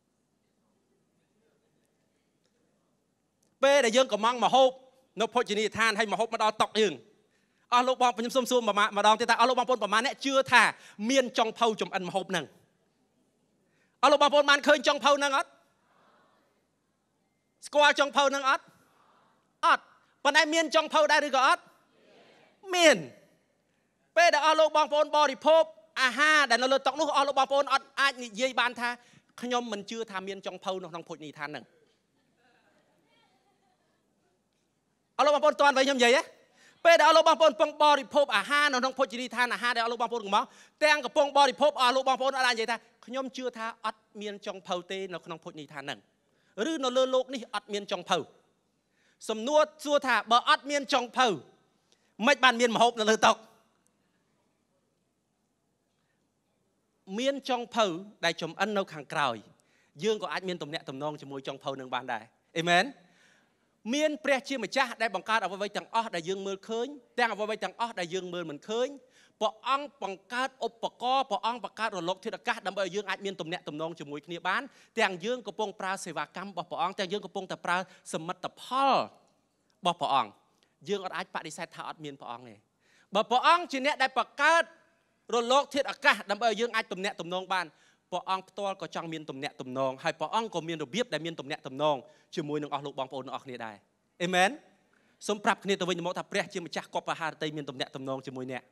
ពេលដែលយើងកំងមហូបនៅភោជនីយដ្ឋានហើយមហូបមកដល់តុយើងអស់លោកបងខ្ញុំសុំសួរម្ដងទៀតថាអស់លោកបងប្អូនប្រហែលអ្នកជឿថាមានចុងភៅចំអិនមហូបនឹងអស់លោកបងប្អូនបានឃើញចុងភៅនឹងអត់ស្គាល់ចុងភៅនឹងអត់ប៉ុន្តែមានចុងភៅដែរឬក៏អត់មានពេលដែលអស់លោកបងប្អូនបរិភោគអាហារដែលនៅលើតុនោះអស់លោកបងប្អូនអត់អាចនិយាយបានថាខ្ញុំមិនជឿថាមានចុងភៅនៅក្នុងភោជនីយដ្ឋានហ្នឹងអស់លោកបងប្អូនតើអ្វីខ្ញុំនិយាយទេពេលដែលអស់លោកបងប្អូនកំពុងបរិភោគអាហារនៅក្នុងភោជនីយដ្ឋានអាហារដែលអស់លោកបងប្អូនកំពុងទាំងកំពុងបរិភោគអស់លោកបងប្អូនអត់អាចនិយាយថាខ្ញុំជឿថាអត់មានចុងភៅទេនៅក្នុងភោជនីយដ្ឋានហ្នឹងឬនៅលើโลกនេះអត់មានចុងភៅសំណួរសួរថាបើអត់មានចុងភៅមិនបានមានម្ហូបនៅលើតុមានចុងភៅដែលចំអិននៅខាងក្រោយយើងក៏អាចមានទំនាក់ទំនងជាមួយចុងភៅនឹងបានដែរអេមែនមានព្រះជាម្ចាស់ដែលបង្កើតអ្វីៗទាំងអស់ដែលយើងមើលឃើញទាំងអ្វីៗទាំងអស់ដែលយើងមើលមិនឃើញព្រះអង្គបង្កើតឧបករណ៍ព្រះអង្គបង្កើតរលកធាតុអាកាសដើម្បីឲ្យយើងអាចមានទំនាក់ទំនងជាមួយគ្នាបានទាំងយើងកំពុងប្រើសេវាកម្មរបស់ព្រះអង្គទាំងយើងកំពុងតែប្រើសមិទ្ធផលរបស់ព្រះអង្គយើងអាចបដិសេធថាអត់មានព្រះអង្គទេបើព្រះអង្គជាអ្នកដែលបង្កើតរលកធាតុអាកាសដើម្បីឲ្យយើងអាចទំនាក់ទំនងបានព្រះអង្គផ្ទាល់ក៏ចង់មានទំនាក់ទំនងហើយព្រះអង្គក៏មានរបៀបដែលមានទំនាក់ទំនងជាមួយនឹងអស់លោកបងប្អូនទាំងអស់គ្នាដែរអេមែនសូមប្រាប់គ្នាទៅវិញទៅមកថាព្រះជាម្ចាស់គប់អាហារតីមានទំនាក់ទំនងជាមួយអ្នក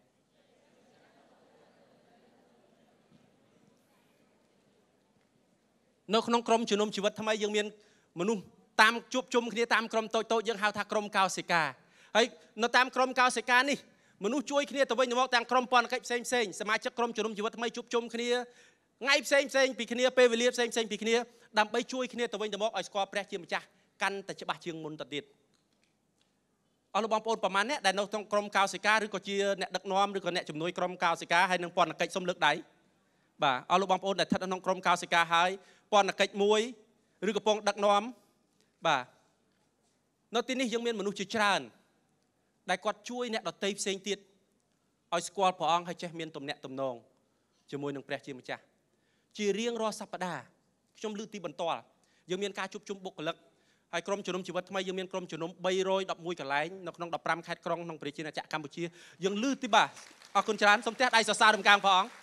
នៅក្នុងក្រុមជំនុំជីវិតថ្មីយើងមានមនុស្សតាមជួបជុំគ្នាតាមក្រុមតូចៗយើងហៅថាក្រុមកោសិកាហើយនៅតាមក្រុមកោសិកានេះមនុស្សជួយគ្នាទៅវិញទៅមកទាំងក្រុមពន្ធកិច្ចផ្សេងសមាជិកក្រុមជំនុំជីវិតថ្មីជួបជុំគ្នាថ្ងៃផ្សេងពីគ្នាពេលវេលាផ្សេងពីគ្នាដើម្បីជួយគ្នាទៅវិញទៅមកឲ្យស្គាល់ព្រះជាម្ចាស់កាន់តែច្បាស់ជាងមុនទៅទៀតអស់លោកបងប្អូនប្រហែលអ្នកដែលនៅក្នុងក្រុមកោសិកាឬក៏ជាអ្នកដឹកនាំឬក៏អ្នកជំនួយក្រុមកោសិកាហើយនឹងពន្ធកិច្ចសូមលើកដៃបាទអស់លោកបងប្អូនដែលស្ថិតនៅក្នុងក្រុមកោសិកាហើយពន្ធកិច្ចមួយឬកំពុងដឹកនាំបាទនៅទីនេះយើងមានមនុស្សជាច្រើនដែលគាត់ជួយអ្នកដទៃផ្សេងទៀតឲ្យស្គាល់ព្រះអង្គហើយចេះមានទំនាក់ទំនងជាមួយនឹងព្រះជាម្ចាស់ជារៀងរាល់សប្តាហ៍ខ្ញុំលើកទីបន្ទាល់យើងមានការជួបជុំបុគ្គលិកហើយក្រុមជំនុំជីវិតថ្មីយើងមានក្រុមជំនុំ311កន្លែងនៅក្នុង15ខេត្តក្រុងក្នុងប្រជាជាតិកម្ពុជាយើងលើកទីបាទអរគុណច្រើនសូមទះដៃសរសើររំកាងព្រះអង្គ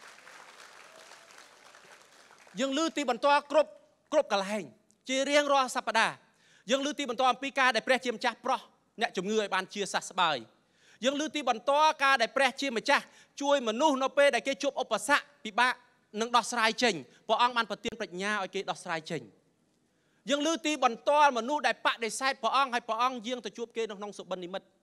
យើងលើកទីបន្ទាល់គ្រប់កន្លែងជារៀងរាល់សប្តាហ៍យើងលើកទីបន្ទាល់អំពីការដែលព្រះជាម្ចាស់ប្រោះអ្នកជំងឺឲ្យបានជាសះស្បើយយើងលើកទីបន្ទាល់ការដែលព្រះជាម្ចាស់ជួយមនុស្សនៅពេលដែលគេជួបឧបសគ្គពិបាកនឹងដោះស្រាយចេញព្រះអង្គបានប្រទានប្រាជ្ញាឲ្យគេដោះស្រាយចេញយើងលើកទីបន្ទាល់មនុស្សដែលបដិសេធព្រះអង្គហើយព្រះអង្គយាងទៅជួបគេនៅក្នុងសុបិននិមិត្ត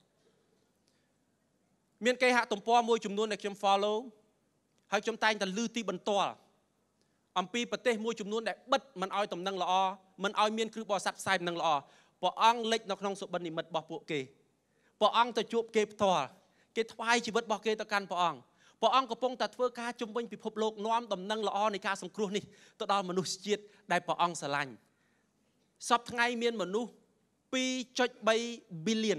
មានគេហាក់ទំព័រមួយចំនួនដែលខ្ញុំ follow ហើយខ្ញុំតែងតែលើកទីបន្ទាល់អំពីប្រទេសមួយចំនួនដែលបិទមិនឲ្យដំណឹងល្អមិនឲ្យមានគ្រឹះបរិស័ទផ្សាយដំណឹងល្អព្រះអង្គលេចនៅក្នុងសុបិននិមិត្តរបស់ពួកគេព្រះអង្គទៅជួបគេផ្ទាល់គេថ្វាយជីវិតរបស់គេទៅកាន់ព្រះអង្គកំពុងតែធ្វើការជំរុញពិភពលោកនាំដំណឹងល្អនៃការសង្គ្រោះនេះទៅដល់មនុស្សជាតិដែលព្រះអង្គស្រឡាញ់សពថ្ងៃមានមនុស្ស 2.3 billion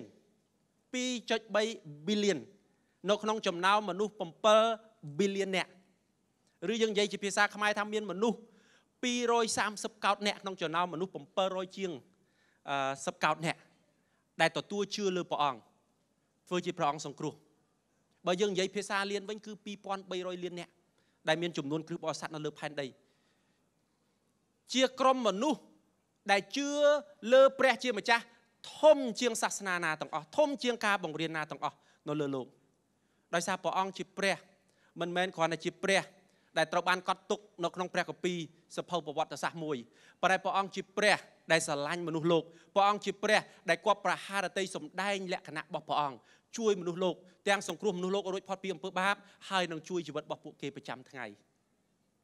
នៅក្នុងចំណោមមនុស្ស7 billion នាក់ឬយើងនិយាយជាភាសាខ្មែរថាមានមនុស្ស230កោតនាក់ក្នុងចំណោមមនុស្ស700ជាង10កោតនាក់ដែលទទួលជឿលើព្រះអង្គធ្វើជាព្រះអង្គសង្គ្រោះបើយើងនិយាយភាសាលានវិញគឺ2300លាននាក់ដែលមានចំនួនគ្រឹះបរិស័ទនៅលើផែនដីជាក្រុមមនុស្សដែលជឿលើព្រះជាម្ចាស់ធំជាងសាសនាណាទាំងអស់ធំជាងការបង្រៀនណាទាំងអស់នៅលើលោកដោយសារព្រះអង្គជាព្រះមិនមែនគ្រាន់តែជាព្រះដែលត្រូវបានកត់ទុកនៅក្នុងព្រះគម្ពីរសភៅប្រវត្តិសាស្ត្រមួយប៉ុន្តែព្រះអង្គជាព្រះដែលស្រឡាញ់មនុស្សលោកព្រះអង្គជាព្រះដែលគប់ប្រហារតីសម្ដែងលក្ខណៈរបស់ព្រះអង្គជួយមនុស្សលោកទាំងសង្គ្រោះមនុស្សលោករួចផុតពីអំពើបាបហើយនឹងជួយជីវិតរបស់ពួកគេប្រចាំថ្ងៃ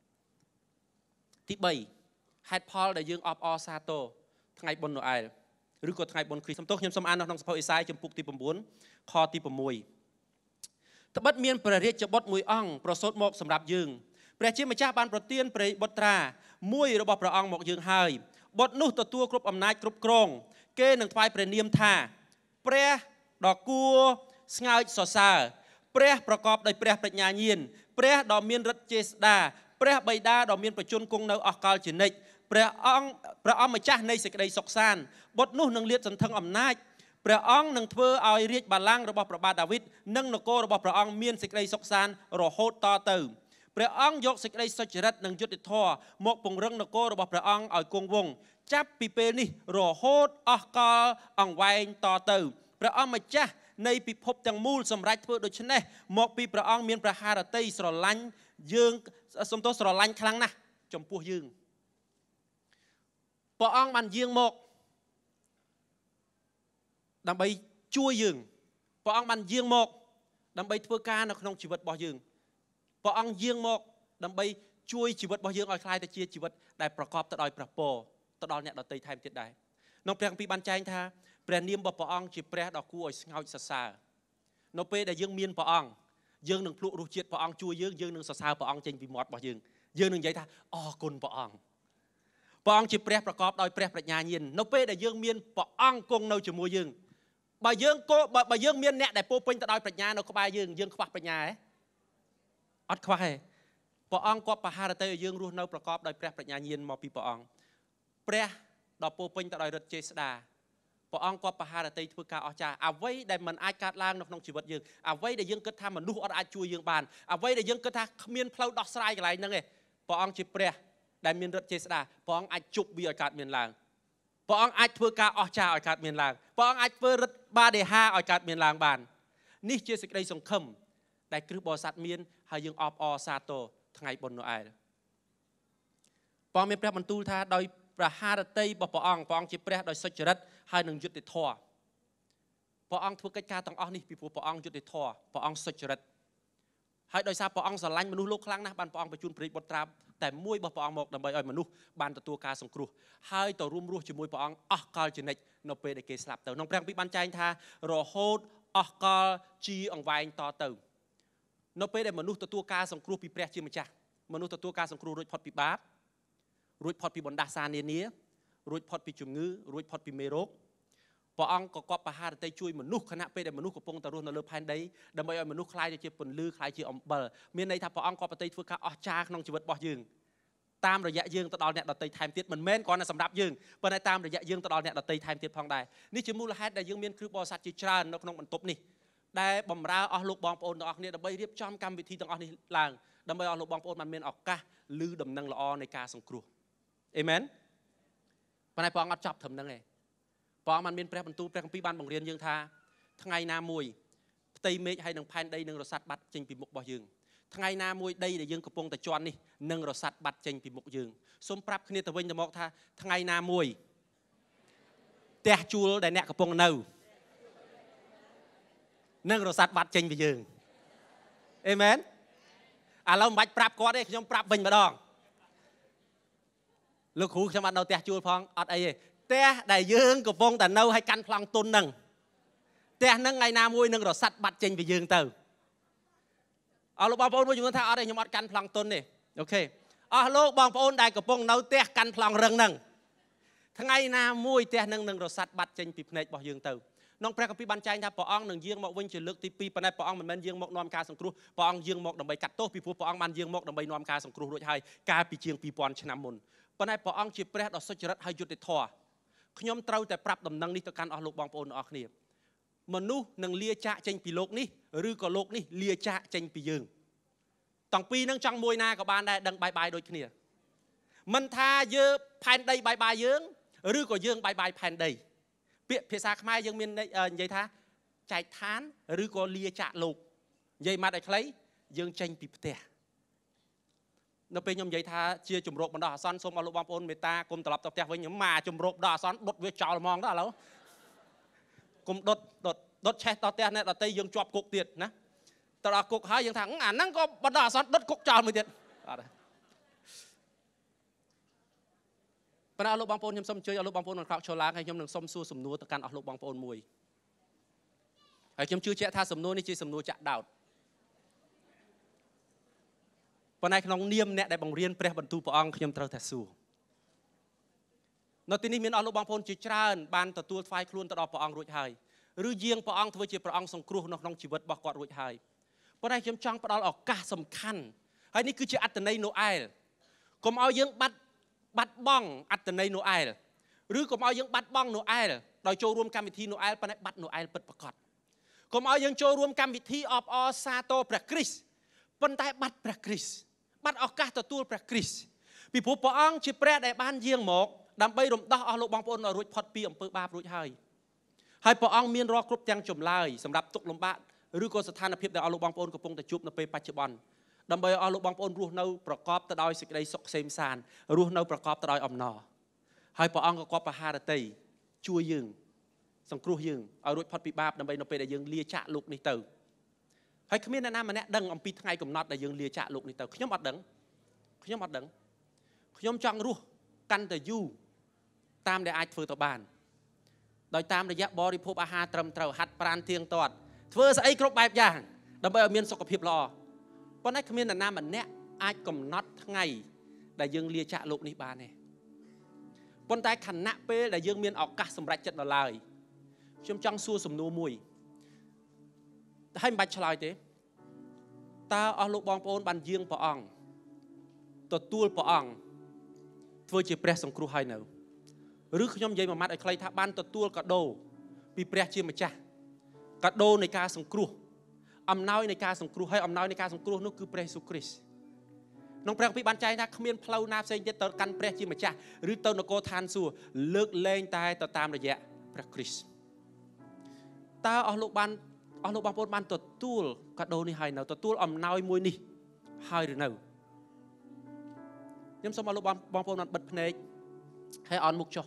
ទី3ហេតុផលដែលយើងអបអរសាទរថ្ងៃបុណ្យណូអែលឬក៏ថ្ងៃបុណ្យគ្រីស្ទសំទោសខ្ញុំសូមអាននៅក្នុងសភៅអេសាយចំពុកទី9ខទី6ត្បិតមានព្រះរាជបុត្រមួយអង្គប្រសូតមកសម្រាប់យើងព្រះជាម្ចាស់បានប្រទានព្រះបុត្រាមួយរបស់ព្រះអង្គមកយើងហើយបុត្រនោះទទួលគ្រប់អំណាចគ្រប់គ្រងគេនឹងថ្វាយព្រះនាមថាព្រះដ៏គួរស្ងើចសរសើរព្រះប្រកបដោយព្រះប្រាជ្ញាញាណព្រះដ៏មានฤទ្ធិចេស្តាព្រះបិតាដ៏មានប្រជញ្ញគង់នៅអស់កលជានិច្ចព្រះអង្គម្ចាស់នៃសេចក្តីសុខសាន្តបុត្រនោះនឹងលាតសន្ធឹងអំណាចព្រះអង្គនឹងធ្វើឲ្យរាជបល្ល័ង្ករបស់ព្រះបាទដាវីតនិងនគររបស់ព្រះអង្គមានសេចក្តីសុខសាន្តរហូតតទៅព្រះអង្គយកសេចក្តីសុចរិតនិងយុត្តិធម៌មកពង្រឹងនគររបស់ព្រះអង្គឲ្យគង់វង្សចាប់ពីពេលនេះរហូតអស់កលអង្វែងតទៅព្រះអង្គម្ចាស់នៃពិភពទាំងមូលសម្រាប់ធ្វើដូច្នេះមកពីព្រះអង្គមានព្រះハរតីស្រឡាញ់យើងសំទោសស្រឡាញ់ខ្លាំងណាស់ចំពោះយើងព្រះអង្គបានយាងមកដើម្បីជួយយើងព្រះអង្គបានយាងមកដើម្បីធ្វើការនៅក្នុងជីវិតរបស់យើងព្រះអង្គយាងមកដើម្បីជួយជីវិតរបស់យើងឲ្យคล้ายទៅជាជីវិតដែលប្រកបទៅដោយព្រះពរទៅដល់អ្នកដទៃថែមទៀតដែរក្នុងព្រះគម្ពីរបានចែងថាព្រះនាមរបស់ព្រះអង្គជាព្រះដ៏គួរឲ្យស្ងើចសរសើរនៅពេលដែលយើងមានព្រះអង្គយើងនឹងភ្លក់រសជាតិព្រះអង្គជួយយើងនឹងសរសើរព្រះអង្គចេញពីមាត់របស់យើងនឹងនិយាយថាអរគុណព្រះអង្គព្រះអង្គជាព្រះប្រកបដោយព្រះប្រាជ្ញាញាណនៅពេលដែលយើងមានព្រះអង្គគង់នៅជាមួយយើងបើយើងមានអ្នកដែលពោពេញទៅដោយប្រាជ្ញានៅក្បែរយើងខ្វះប្រាជ្ញាទេអត់ខ្វះទេព្រះអង្គគាត់បហារតីឲ្យយើងរស់នៅប្រកបដោយព្រះប្រាជ្ញាញាណមកពីព្រះអង្គព្រះដ៏ពោពេញទៅដោយឫទ្ធិចេស្តាព្រះអង្គគាត់បហារតីធ្វើការអស្ចារ្យអ្វីដែលមិនអាចកាត់ឡើងនៅក្នុងជីវិតយើងអ្វីដែលយើងគិតថាមនុស្សអត់អាចជួយយើងបានអ្វីដែលយើងគិតថាគ្មានផ្លូវដោះស្រាយកន្លែងហ្នឹងទេព្រះអង្គជាព្រះដែលមានឫទ្ធិចេស្តាព្រះអង្គអាចជប់វាឲ្យកើតមានឡើងព្រះអង្គអាចធ្វើការអស្ចារ្យឲ្យកើតមានឡើងព្រះអង្គអាចធ្វើឫទ្ធិបាដេហាឲ្យកើតមានឡើងបាននេះជាសេចក្តីសង្ឃឹមដែលគ្រឹះបរិស័ទមានហើយយើងអបអរសាទរថ្ងៃបុណ្យណូអែលព្រះមានព្រះបន្ទូលថាដោយព្រះハរតីរបស់ព្រះអង្គជាព្រះដោយសុចរិតហើយនឹងយុត្តិធម៌ព្រះអង្គធ្វើកិច្ចការទាំងអស់នេះពីព្រោះព្រះអង្គយុត្តិធម៌ព្រះអង្គសុចរិតហើយដោយសារព្រះអង្គស្រឡាញ់មនុស្សលោកខ្លាំងណាស់បានព្រះអង្គបញ្ជូនព្រះរាជបុត្រាតែមួយរបស់ព្រះអង្គមកដើម្បីឲ្យមនុស្សបានទទួលការសង្គ្រោះហើយទៅរួមរស់ជាមួយព្រះអង្គអស់កលជានិច្ចនៅពេលដែលគេស្លាប់ទៅក្នុងព្រះគម្ពីរបានចែងថារហូតអស់កលជាអង្វែងតទៅនៅពេលដែលមនុស្សទទួលការសង្គ្រោះពីព្រះជាម្ចាស់មនុស្សទទួលការសង្គ្រោះរួចផុតពីបាបរួចផុតពីបណ្ដាសានានារួចផុតពីជំងឺរួចផុតពីមេរោគព្រះអង្គក៏គប់បហារតីជួយមនុស្សខណៈពេលដែលមនុស្សកំពុងតែរស់នៅលើផែនដីដើម្បីឲ្យមនុស្សខ្លាយទៅជាពន្លឺខ្លាយជាអំបិលមានន័យថាព្រះអង្គក៏ប្រតិធ្វើការអស្ចារ្យក្នុងជីវិតរបស់យើងតាមរយៈយើងទៅដល់អ្នកដទៃថែមទៀតមិនមែនគ្រាន់តែសម្រាប់យើងប៉ុន្តែតាមរយៈយើងទៅដល់អ្នកដទៃថែមទៀតផងដែរនេះជាមូលហេតុដែលយើងមានគ្រឹះបរិស័ទជាច្រើននៅក្នុងបន្ទប់នេះដែលបម្រើអស់លោកបងប្អូនទាំងអស់គ្នាដើម្បីរៀបចំកម្មវិធីទាំងអស់នេះឡើងដើម្បីឲ្យលោកបងប្អូនបានមានឱកាសឮដំណឹងល្អនៃការសង្គ្រោះអេមែនប៉ុន្តែព្រះអង្គអត់ចប់ត្រឹមហ្នឹងទេព្រះអង្គបានមានព្រះបន្ទូលព្រះគម្ពីរបានបង្រៀនយើងថាថ្ងៃណាមួយផ្ទៃមេឃហើយនឹងផែនដីនឹងរសាត់បាត់ចេញពីមុខរបស់យើងថ្ងៃណាមួយដីដែលយើងកំពុងតែជន់នេះនឹងរសាត់បាត់ចេញពីមុខយើងសូមប្រាប់គ្នាទៅវិញទៅមកថាថ្ងៃណាមួយផ្ទះជួលដែលអ្នកកំពុងនៅនឹងរសាត់បាត់ចេញពីយើងអេមែនឥឡូវមិនបាច់ប្រាប់គាត់ទេខ្ញុំប្រាប់វិញម្ដងលោកគ្រូខ្ញុំអត់នៅផ្ទះជួលផងអត់អីទេផ្ទះដែលយើងកំពុងតែនៅឲ្យកាន់ប្លង់ទុនហ្នឹងផ្ទះហ្នឹងថ្ងៃណាមួយនឹងរសាត់បាត់ចេញពីយើងទៅអស់លោកបងប្អូនមួយចំនួនថាអត់ទេខ្ញុំអត់កាន់ប្លង់ទុនទេអូខេអស់លោកបងប្អូនដែលកំពុងនៅផ្ទះកាន់ប្លង់រឹងហ្នឹងថ្ងៃណាមួយផ្ទះហ្នឹងនឹងរសាត់បាត់ចេញពីភ្នែករបស់យើងទៅក្នុងព្រះគម្ពីរបានចែងថាព្រះអង្គនឹងយាងមកវិញជាលើកទី2ប៉ុន្តែព្រះអង្គមិនមែនយាងមកនាំការសង្គ្រោះព្រះអង្គយាងមកដើម្បីកាត់ទោសពីព្រោះព្រះអង្គបានយាងមកដើម្បីនាំការសង្គ្រោះរួចហើយកាលពីជាង2000ឆ្នាំមុនប៉ុន្តែព្រះអង្គជាព្រះដ៏សុចរិតហើយយុត្តិធម៌ខ្ញុំត្រូវតែប្រាប់ដំណឹងនេះទៅកាន់អស់លោកបងប្អូនទាំងអស់គ្នាមនុស្សនឹងលាចាកចេញពីលោកនេះឬក៏លោកនេះលាចាកចេញពីយើងទាំងពីរនឹងចង់មួយណាក៏បានដែរដឹងបាយបាយដូចគ្នាមិនថាយើងផែនដីបាយបាយយើងឬក៏យើងបាយបាយផែនដីពាក្យភាសាខ្មែរយើងមាននិយាយថាចែកឋានឬក៏លាចាកលោកនិយាយមកឲ្យខ្លីយើងចេញពីផ្ទះនៅពេលខ្ញុំនិយាយថាជាជំរកបណ្ដោះអាសន្នសូមអស់លោកបងប្អូនមេត្តាគុំត្រឡប់ទៅផ្ទះវិញមកជំរកបណ្ដោះអាសន្នដុតវាចោលហ្មងទៅឥឡូវគុំដុតឆេះដល់ផ្ទះអ្នកដតីយើងជាប់គុកទៀតណាទៅដល់គុកហើយយើងថាអាហ្នឹងក៏បណ្ដោះអាសន្នដុតគុកចោលមួយទៀតអត់ទេប៉ុន្តែអស់លោកបងប្អូនខ្ញុំសូមអញ្ជើញអស់លោកបងប្អូនក្នុងក្រោកឈរឡើងហើយខ្ញុំនឹងសូមសួរសំណួរទៅកាន់អស់លោកបងប្អូនមួយហើយខ្ញុំជឿជាក់ថាសំណួរនេះជាសំណួរចាក់ដោតប៉ុន្តែក្នុងនាមអ្នកដែលបង្រៀនព្រះបន្ទូលព្រះអង្គខ្ញុំត្រូវតែសួរនៅទីនេះមានអស់លោកបងប្អូនជាច្រើនបានទទួលថ្វាយខ្លួនទៅដល់ព្រះអង្គរួចហើយឬយាងព្រះអង្គធ្វើជាព្រះអង្គសង្គ្រោះនៅក្នុងជីវិតរបស់គាត់រួចហើយប៉ុន្តែខ្ញុំចង់ផ្ដល់ឱកាសសំខាន់ហើយនេះគឺជាអត្ថន័យណូអែលកុំឲ្យយើងបាត់បង់អត្ថន័យណូអែលឬកុំឲ្យយើងបាត់បង់ណូអែលដោយចូលរួមកម្មវិធីណូអែលប៉ុន្តែបាត់ណូអែលពិតប្រាកដកុំឲ្យយើងចូលរួមកម្មវិធីអបអរសាទរព្រះគ្រីស្ទប៉ុន្តែបាត់ព្រះគ្រីស្ទបាត់ឱកាសទទួលព្រះគ្រីស្ទពីព្រោះព្រះអង្គជាព្រះដែលបានយាងមកដើម្បីរំដោះអស់លោកបងប្អូនឲ្យរួចផុតពីអំពើបាបរួចហើយព្រះអង្គមានរាល់គ្រប់ទាំងចម្លើយសម្រាប់ទុក្ខលំបាកឬក៏ស្ថានភាពដែលអស់លោកបងប្អូនកំពុងតែជួបនៅពេលបច្ចុប្បន្នដើម្បីឲ្យអស់លោកបងប្អូនរស់នៅប្រកបទៅដោយសេចក្តីសុខក្សេមសាន្តរស់នៅប្រកបទៅដោយអំណរហើយព្រះអង្គក៏គាត់បហារតីជួយយើងសង្គ្រោះយើងឲ្យរួចផុតពីបាបដើម្បីនៅពេលដែលយើងលាចាកលោកនេះទៅហើយគ្មានអ្នកណាម្នាក់ដឹងអំពីថ្ងៃកំណត់ដែលយើងលាចាកលោកនេះទៅខ្ញុំអត់ដឹងខ្ញុំចង់រស់កាន់តែយូរតាមដែលអាចធ្វើទៅបានដោយតាមរយៈបរិភោគអាហារត្រឹមត្រូវហាត់ប្រាណទៀងទាត់ធ្វើស្អីគ្រប់បែបយ៉ាងដើម្បីឲ្យមានសុខភាពល្អប៉ុន្តែគ្មានអ្នកណាម្នាក់អាចកំណត់ថ្ងៃដែលយើងលាចាកលោកនេះបានទេប៉ុន្តែខណៈពេលដែលយើងមានឱកាសសម្រេចចិត្តដល់ឡើយខ្ញុំចង់សួរសំណួរមួយហើយមិនបាច់ឆ្លើយទេតើអស់លោកបងប្អូនបានយាងព្រះអង្គទទួលព្រះអង្គធ្វើជាព្រះសង្គ្រោះហើយនៅឬខ្ញុំនិយាយមួយម៉ាត់ឲ្យខ្លីថាបានទទួលកាដូពីព្រះជាម្ចាស់កាដូនៃការសង្គ្រោះអំណោយនៃការសង្គ្រោះហើយអំណោយនៃការសង្គ្រោះនោះគឺព្រះយេស៊ូវគ្រីស្ទក្នុងព្រះគម្ពីរបានចែងថាគ្មានផ្លូវណាផ្សេងទៀតទៅកាន់ព្រះជាម្ចាស់ឬទៅនគរឋានសួគ៌លើកលែងតែទៅតាមរយៈព្រះគ្រីស្ទតើអស់លោកបងប្អូនបានទទួលកាដូនេះហើយនៅទទួលអំណោយមួយនេះហើយឬនៅខ្ញុំសូមអស់លោកបងប្អូនបានបិទភ្នែកហើយអន់មុខចុះ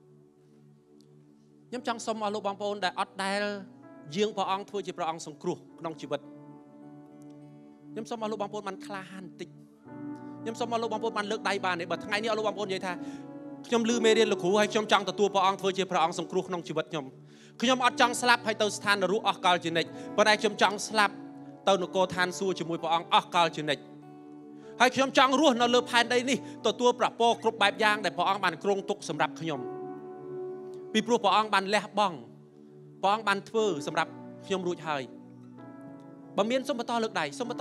ខ្ញុំចង់សូមអស់លោកបងប្អូនដែលអត់ដែលយាងព្រះអង្គធ្វើជាព្រះអង្គសង្គ្រោះក្នុងជីវិតខ្ញុំសូមអស់លោកបងប្អូនបានក្លាហានបន្តិចខ្ញុំសូមអស់លោកបងប្អូនបានលើកដៃបានទេបើថ្ងៃនេះអស់លោកបងប្អូននិយាយថាខ្ញុំឮមេរៀនលោកគ្រូហើយខ្ញុំចង់ទទួលព្រះអង្គធ្វើជាព្រះអង្គសង្គ្រោះក្នុងជីវិតខ្ញុំអត់ចង់ស្លាប់ហើយទៅស្ថាននរកអស់កលជានិច្ចប៉ុន្តែខ្ញុំចង់ស្លាប់ទៅនគរឋានសួគ៌ជាមួយព្រះអង្គអស់កលជានិច្ចហើយខ្ញុំចង់រស់នៅលើផែនដីនេះទទួលប្រពរគ្រប់បែបយ៉ាងដែលព្រះអង្គបានគ្រោងទុកសម្រាប់ខ្ញុំពីព្រោះព្រះអង្គបានលះបង់ព្រះអង្គបានធ្វើសម្រាប់ខ្ញុំរួចហើយបើមានសូមបន្តលើកដៃខ្ញុំ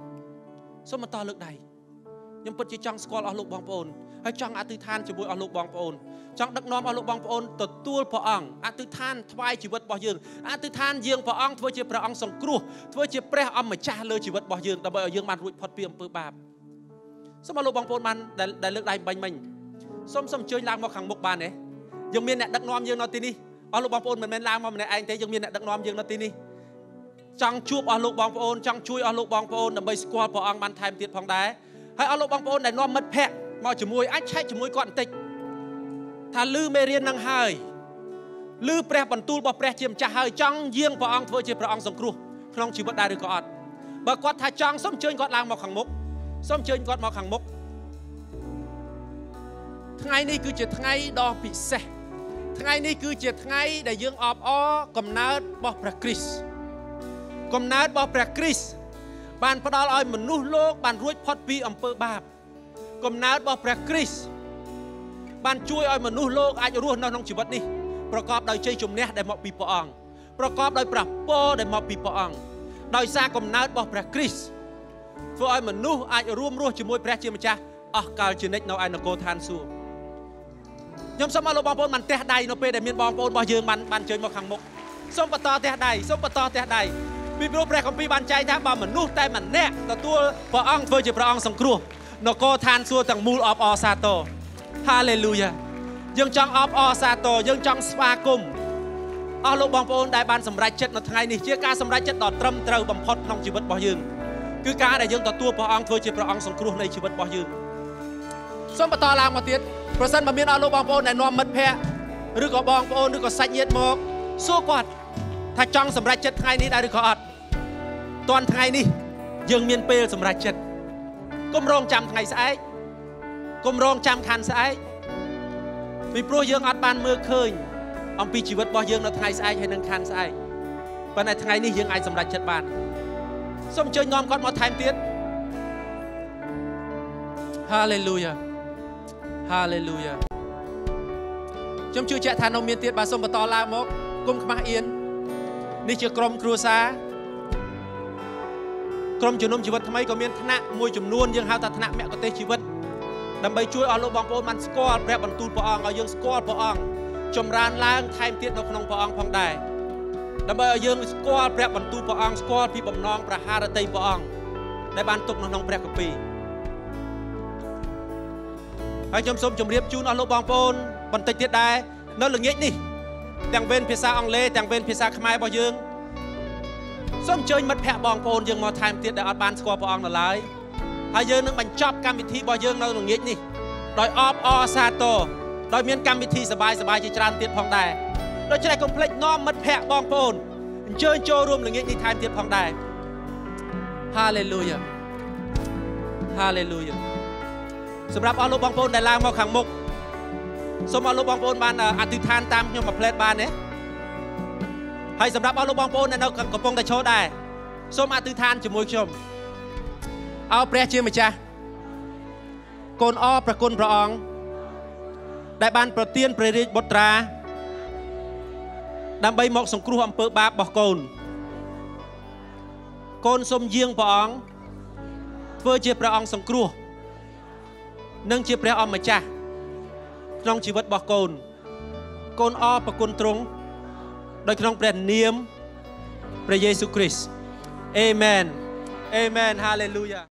ពិតជាចង់ស្គាល់អស់លោកបងប្អូនហើយចង់អធិដ្ឋានជាមួយអស់លោកបងប្អូនចង់ដឹកនាំអស់លោកបងប្អូនទទួលព្រះអង្គអធិដ្ឋានថ្វាយជីវិតរបស់យើងអធិដ្ឋានយាងព្រះអង្គធ្វើជាព្រះអង្គសង្គ្រោះធ្វើជាព្រះអម្ចាស់លើជីវិតរបស់យើងដើម្បីឲ្យយើងបានរួចផុតពីអំពើបាបសូមអស់លោកបងប្អូនបានដែលលើកដៃបាញ់មិញសូមអញ្ជើញឡើងមកខាងមុខបានទេយើងមានអ្នកដឹកនាំយើងនៅទីនេះអស់លោកបងប្អូនមិនមែនឡើងមកម្នាក់ឯងទេយើងមានអ្នកដឹកនាំយើងនៅទីនេះចង់ជួបអស់លោកបងប្អូនចង់ជួយអស់លោកបងប្អូនដើម្បីស្គាល់ព្រះអង្គបានថែមទៀតផងដែរហើយអស់លោកបងប្អូនដែលនាំមិត្តភក្តិមកជាមួយអាចឆែកជាមួយគាត់បន្តិចថាឮមេរៀននឹងហើយឮព្រះបន្ទូលរបស់ព្រះជាម្ចាស់ហើយចង់យាងព្រះអង្គធ្វើជាព្រះអង្គសង្គ្រោះក្នុងជីវិតដែរឬក៏អត់បើគាត់ថាចង់សូមអញ្ជើញគាត់ឡើងមកខាងមុខថ្ងៃនេះគឺជាថ្ងៃដ៏ពិសេសថ្ងៃនេះគឺជាថ្ងៃដែលយើងអបអរកំណើតរបស់ព្រះគ្រីស្ទបានផ្ដល់ឲ្យមនុស្សលោកបានរួចផុតពីអំពើបាបកំណើតរបស់ព្រះគ្រីស្ទបានជួយឲ្យមនុស្សលោកអាចរស់នៅក្នុងជីវិតនេះប្រកបដោយជ័យជំនះដែលមកពីព្រះអង្គប្រកបដោយព្រះពរដែលមកពីព្រះអង្គដោយសារកំណើតរបស់ព្រះគ្រីស្ទធ្វើឲ្យមនុស្សអាចរួមរស់ជាមួយព្រះជាម្ចាស់អស់កលជានិច្ចនៅឯនគរឋានសួគ៌ខ្ញុំសូមអស់លោកបងប្អូនបានទះដៃនៅពេលដែលមានបងប្អូនរបស់យើងបានអញ្ជើញមកខាងមុខសូមបន្តទះដៃពីព្រោះព្រះគម្ពីរបានចែងថាបើមនុស្សតែម្នាក់ទទួលព្រះអង្គធ្វើជាព្រះអង្គសង្គ្រោះនគរឋានសួគ៌ទាំងមូលអបអរសាទរហាឡេលូយ៉ាយើងចង់អបអរសាទរយើងចង់ស្វាគមន៍អស់លោកបងប្អូនដែលបានសម្រេចចិត្តនៅថ្ងៃនេះជាការសម្រេចចិត្តដ៏ត្រឹមត្រូវបំផុតក្នុងជីវិតរបស់យើងគឺការដែលយើងទទួលព្រះអង្គធ្វើជាព្រះអង្គសង្គ្រោះនៃជីវិតរបស់យើងសូមបន្តឡើងមកទៀតប្រសិនបើមានអស់លោកបងប្អូនដែលនាំមិត្តភក្តិឬក៏បងប្អូនឬក៏សាច់ញាតិមកសួរគាត់ថាចង់សម្រេចចិត្តថ្ងៃនេះដែរឬក៏អត់តាន់ថ្ងៃនេះយើងមានពេលសម្រេចចិត្តកុំរងចាំថ្ងៃស្អែកកុំរងចាំខាន់ស្អែកពីព្រោះយើងអត់បានមើលឃើញអំពីជីវិតរបស់យើងនៅថ្ងៃស្អែកហើយនឹងខាងស្អែកប៉ុន្តែថ្ងៃនេះយើងអាចសម្រេចចិត្តបានសូមអញ្ជើញនាំគាត់មកថែមទៀត Hallelujah Hallelujah ខ្ញុំជឿជាក់ថានៅមានទៀតបាទសូមបន្តឡើងមកគុំខ្មាស់អៀននេះជាក្រុមគ្រួសារក្រុមជំនុំជីវិតថ្មីក៏មានថ្នាក់មួយចំនួនយើងហៅថាថ្នាក់មគ្គុទ្ទេសក៍ជីវិតដើម្បីជួយឲ្យលោកបងប្អូនបានស្គាល់ព្រះបន្ទូលព្រះអង្គឲ្យយើងស្គាល់ព្រះអង្គចម្រើនឡើងថែមទៀតនៅក្នុងព្រះអង្គផងដែរដើម្បីឲ្យយើងស្គាល់ព្រះបន្ទូលព្រះអង្គស្គាល់ពីបំណងព្រះハរតីព្រះអង្គដែលបានទុកនៅក្នុងព្រះគម្ពីរហើយខ្ញុំសូមជម្រាបជូនអស់លោកបងប្អូនបន្តិចទៀតដែរនៅល្ងាចនេះទាំងវេនភាសាអង់គ្លេសទាំងវេនភាសាខ្មែររបស់យើងសូមអញ្ជើញមិត្តភ័ក្តិបងប្អូនយើងមកថែមទៀតដែលអត់បានស្គាល់ព្រះអង្គនៅឡើយហើយយើងនឹងបញ្ចប់កម្មវិធីរបស់យើងនៅល្ងាចនេះដោយអបអរសាទរដោយមានកម្មវិធីសប្បាយៗជាច្រើនទៀតផងដែរដូច្នេះកុំភ្លេចនាំមិត្តភ័ក្តិបងប្អូនអញ្ជើញចូលរួមល្ងាចនេះថែមទៀតផងដែរ Hallelujah Hallelujah សម្រាប់អស់លោកបងប្អូនដែលឡើងមកខាងមុខសូមអស់លោកបងប្អូនបានអធិដ្ឋានតាមខ្ញុំមួយផ្លែតបានទេហើយសម្រាប់អស់លោកបងប្អូនដែលនៅកំពុងតែឈរដែរសូមអធិដ្ឋានជាមួយខ្ញុំអោព្រះជាម្ចាស់កូនអរព្រះគុណព្រះអង្គដែលបានប្រទានព្រះរាជបុត្រាដើម្បីមកសង្គ្រោះអំពើបាបរបស់កូនកូនសូមយាងព្រះអង្គធ្វើជាព្រះអង្គសង្គ្រោះនិងជាព្រះអម្ចាស់ក្នុងជីវិតរបស់កូនកូនអរព្រះគុណទ្រង់ដោយក្នុងព្រះនាមព្រះយេស៊ូវគ្រីស្ទអេមែនអេមែន Hallelujah